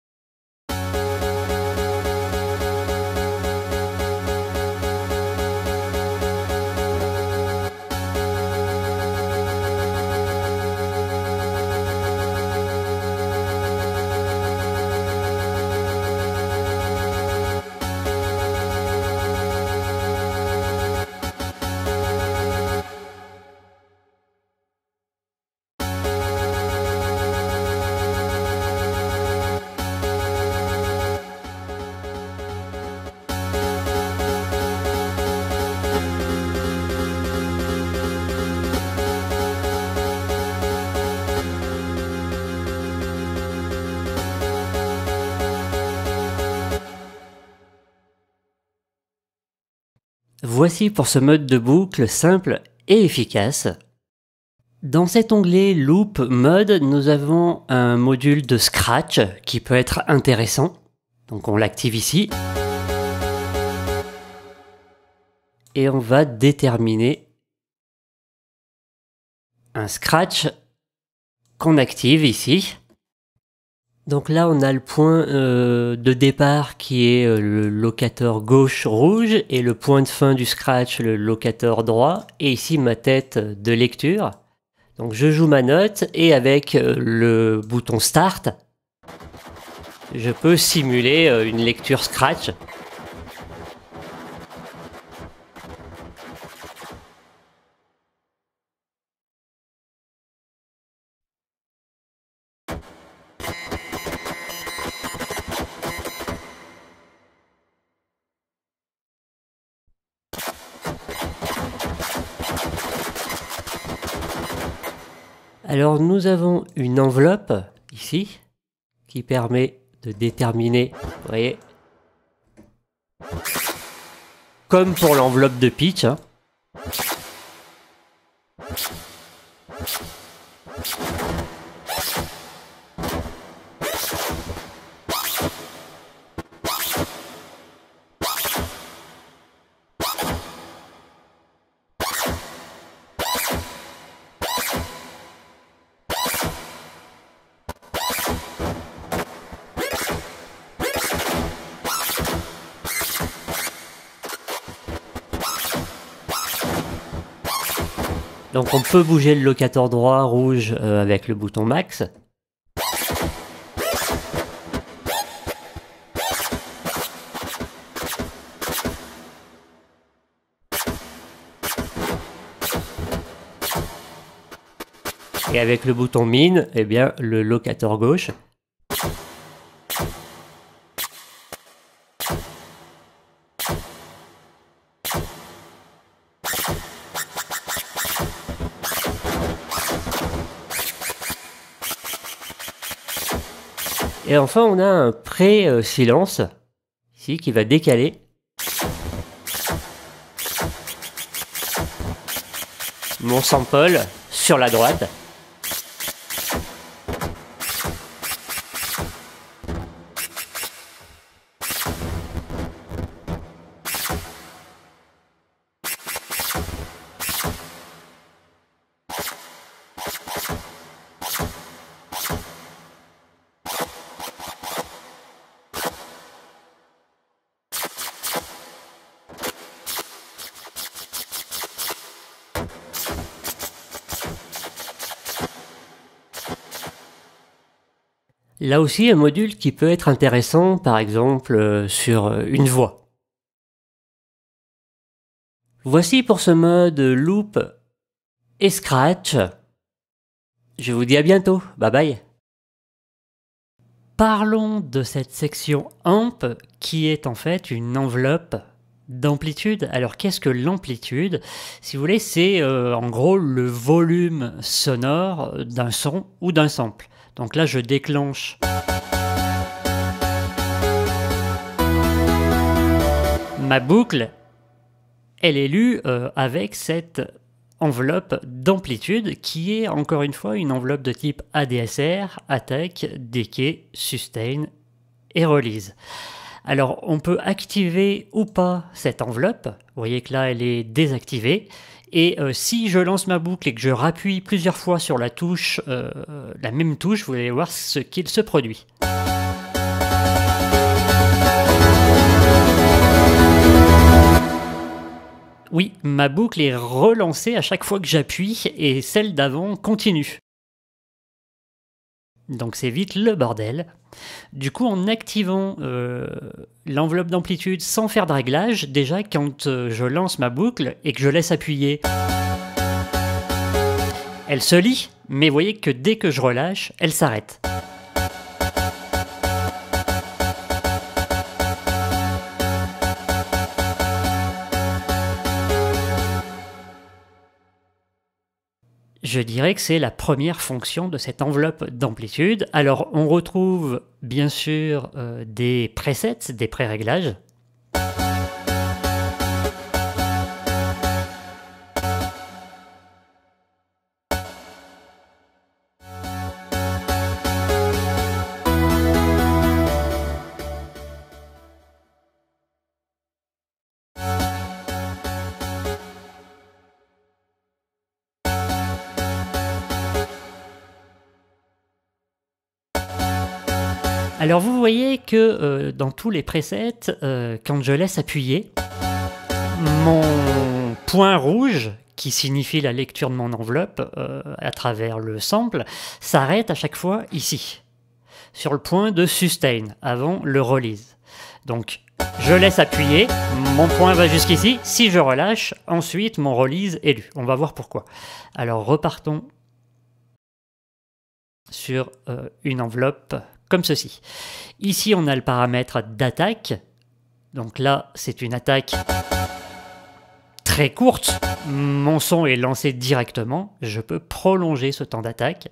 Voici pour ce mode de boucle simple et efficace. Dans cet onglet Loop Mode, nous avons un module de Scratch qui peut être intéressant. Donc on l'active ici. Et on va déterminer un Scratch qu'on active ici. Donc là, on a le point de départ qui est le locateur gauche rouge et le point de fin du scratch, le locateur droit. Et ici, ma tête de lecture. Donc je joue ma note et avec le bouton Start, je peux simuler une lecture scratch. Alors nous avons une enveloppe ici qui permet de déterminer, vous voyez, comme pour l'enveloppe de pitch, hein. Donc on peut bouger le locateur droit rouge avec le bouton max. Et avec le bouton min, eh bien le locateur gauche. Et enfin, on a un pré-silence, ici, qui va décaler. Mon sample sur la droite. Là aussi, un module qui peut être intéressant, par exemple, sur une voix. Voici pour ce mode loop et scratch. Je vous dis à bientôt. Bye bye. Parlons de cette section amp qui est en fait une enveloppe d'amplitude. Alors qu'est-ce que l'amplitude? Si vous voulez, c'est en gros le volume sonore d'un son ou d'un sample. Donc là, je déclenche ma boucle. Elle est lue avec cette enveloppe d'amplitude qui est encore une fois une enveloppe de type ADSR, Attack, Decay, Sustain et Release. Alors on peut activer ou pas cette enveloppe. Vous voyez que là elle est désactivée. Et si je lance ma boucle et que je rappuie plusieurs fois sur la touche, la même touche, vous allez voir ce qu'il se produit. Oui, ma boucle est relancée à chaque fois que j'appuie et celle d'avant continue. Donc c'est vite le bordel. Du coup, en activant l'enveloppe d'amplitude sans faire de réglage, déjà quand je lance ma boucle et que je laisse appuyer, elle se lit, mais vous voyez que dès que je relâche, elle s'arrête. Je dirais que c'est la première fonction de cette enveloppe d'amplitude. Alors on retrouve bien sûr des presets, des pré-réglages. Alors vous voyez que dans tous les presets, quand je laisse appuyer, mon point rouge, qui signifie la lecture de mon enveloppe à travers le sample, s'arrête à chaque fois ici, sur le point de sustain, avant le release. Donc je laisse appuyer, mon point va jusqu'ici, si je relâche, ensuite mon release est lu. On va voir pourquoi. Alors repartons sur une enveloppe comme ceci. Ici, on a le paramètre d'attaque. Donc là, c'est une attaque très courte, mon son est lancé directement, je peux prolonger ce temps d'attaque.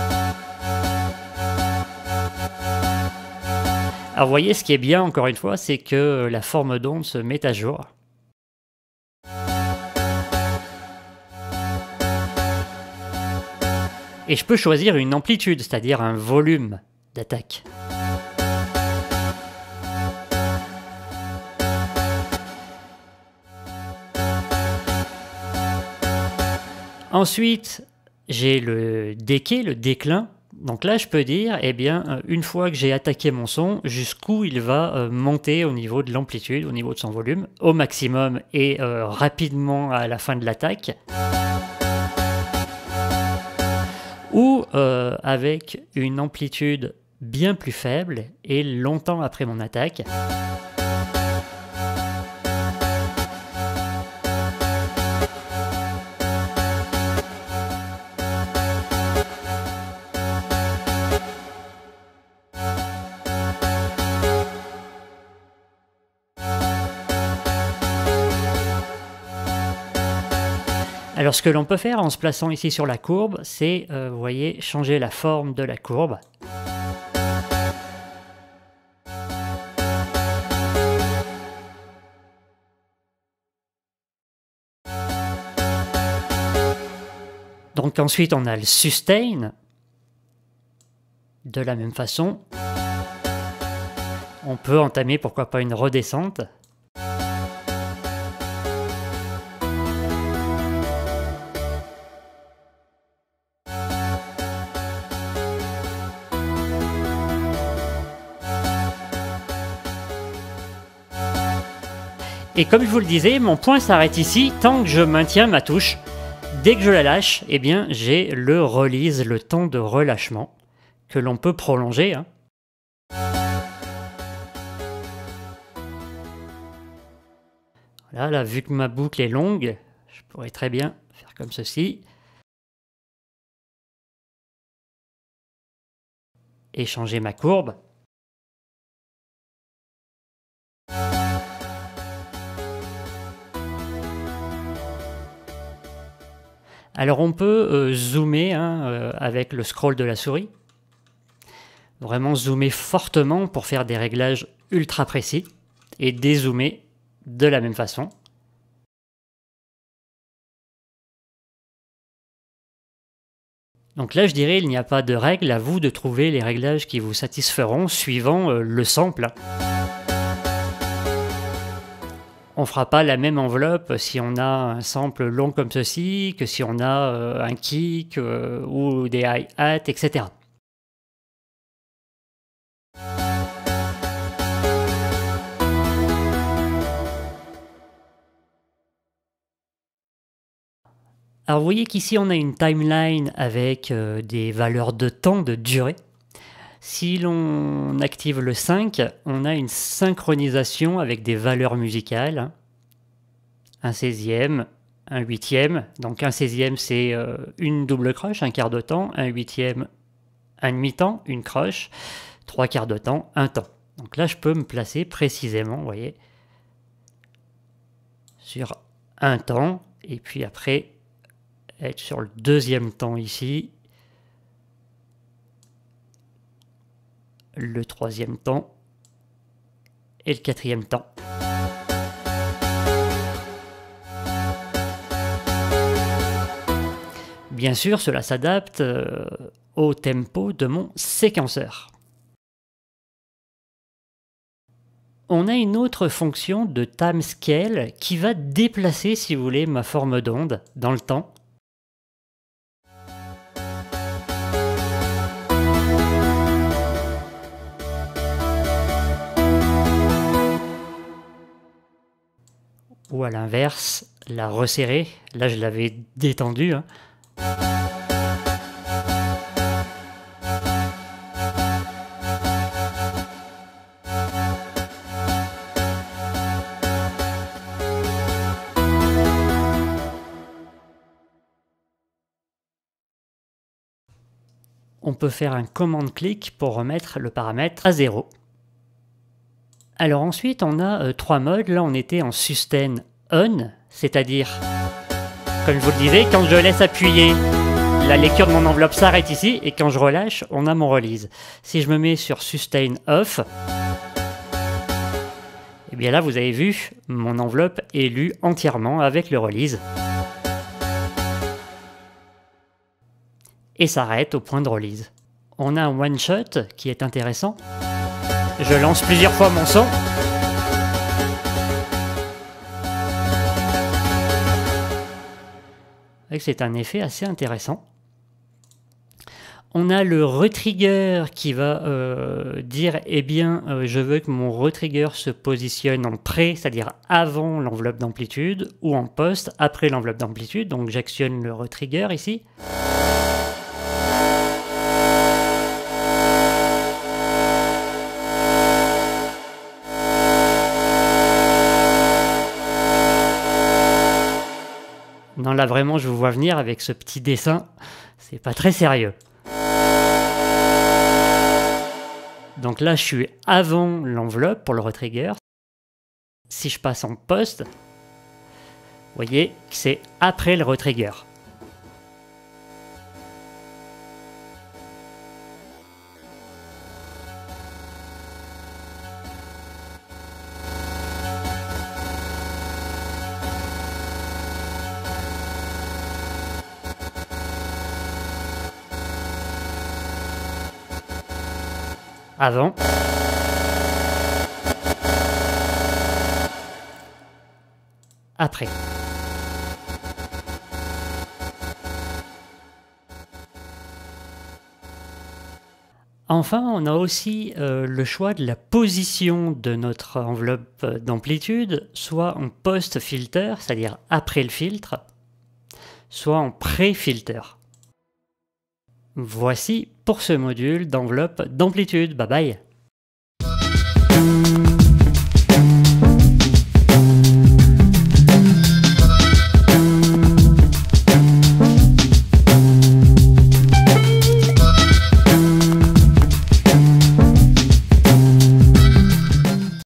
Alors vous voyez, ce qui est bien, encore une fois, c'est que la forme d'onde se met à jour. Et je peux choisir une amplitude, c'est-à-dire un volume d'attaque. Ensuite, j'ai le decay, le déclin. Donc là, je peux dire, eh bien, une fois que j'ai attaqué mon son, jusqu'où il va monter au niveau de l'amplitude, au niveau de son volume, au maximum et rapidement à la fin de l'attaque. Ou avec une amplitude bien plus faible et longtemps après mon attaque. Alors ce que l'on peut faire en se plaçant ici sur la courbe, c'est, vous voyez, changer la forme de la courbe. Donc ensuite on a le sustain. De la même façon, on peut entamer pourquoi pas une redescente. Et comme je vous le disais, mon point s'arrête ici tant que je maintiens ma touche. Dès que je la lâche, eh bien j'ai le release, le temps de relâchement, que l'on peut prolonger. Hein. Voilà, là, vu que ma boucle est longue, je pourrais très bien faire comme ceci. Et changer ma courbe. Alors on peut zoomer avec le scroll de la souris. Vraiment zoomer fortement pour faire des réglages ultra précis. Et dézoomer de la même façon. Donc là je dirais il n'y a pas de règle, à vous de trouver les réglages qui vous satisferont suivant le sample. On fera pas la même enveloppe si on a un sample long comme ceci, que si on a un kick ou des hi-hats, etc. Alors vous voyez qu'ici on a une timeline avec des valeurs de temps, de durée. Si l'on active le 5, on a une synchronisation avec des valeurs musicales. Un 16e, un 8e. Donc un 16e c'est une double croche, un quart de temps. Un 8e, un demi-temps, une croche. 3 quarts de temps, un temps. Donc là je peux me placer précisément, vous voyez, sur un temps. Et puis après, être sur le deuxième temps ici. Le troisième temps et le quatrième temps. Bien sûr, cela s'adapte au tempo de mon séquenceur. On a une autre fonction de time scale qui va déplacer, si vous voulez, ma forme d'onde dans le temps. Ou à l'inverse, la resserrer. Là, je l'avais détendue. Hein. On peut faire un commande-clic pour remettre le paramètre à 0. Alors ensuite, on a 3 modes. Là, on était en sustain on, c'est-à-dire, comme je vous le disais, quand je laisse appuyer, la lecture de mon enveloppe s'arrête ici, et quand je relâche, on a mon release. Si je me mets sur Sustain Off, et bien là, vous avez vu, mon enveloppe est lue entièrement avec le release. Et s'arrête au point de release. On a un one-shot qui est intéressant. Je lance plusieurs fois mon son. C'est un effet assez intéressant. On a le retrigger qui va dire, eh bien, je veux que mon retrigger se positionne en pré, c'est-à-dire avant l'enveloppe d'amplitude, ou en post, après l'enveloppe d'amplitude. Donc j'actionne le retrigger ici. Non, là vraiment, je vous vois venir avec ce petit dessin. C'est pas très sérieux. Donc là, je suis avant l'enveloppe pour le retrigger. Si je passe en post, vous voyez que c'est après le retrigger. Avant. Après. Enfin, on a aussi le choix de la position de notre enveloppe d'amplitude, soit en post-filter, c'est-à-dire après le filtre, soit en pré-filter. Voici pour ce module d'enveloppe d'amplitude. Bye bye.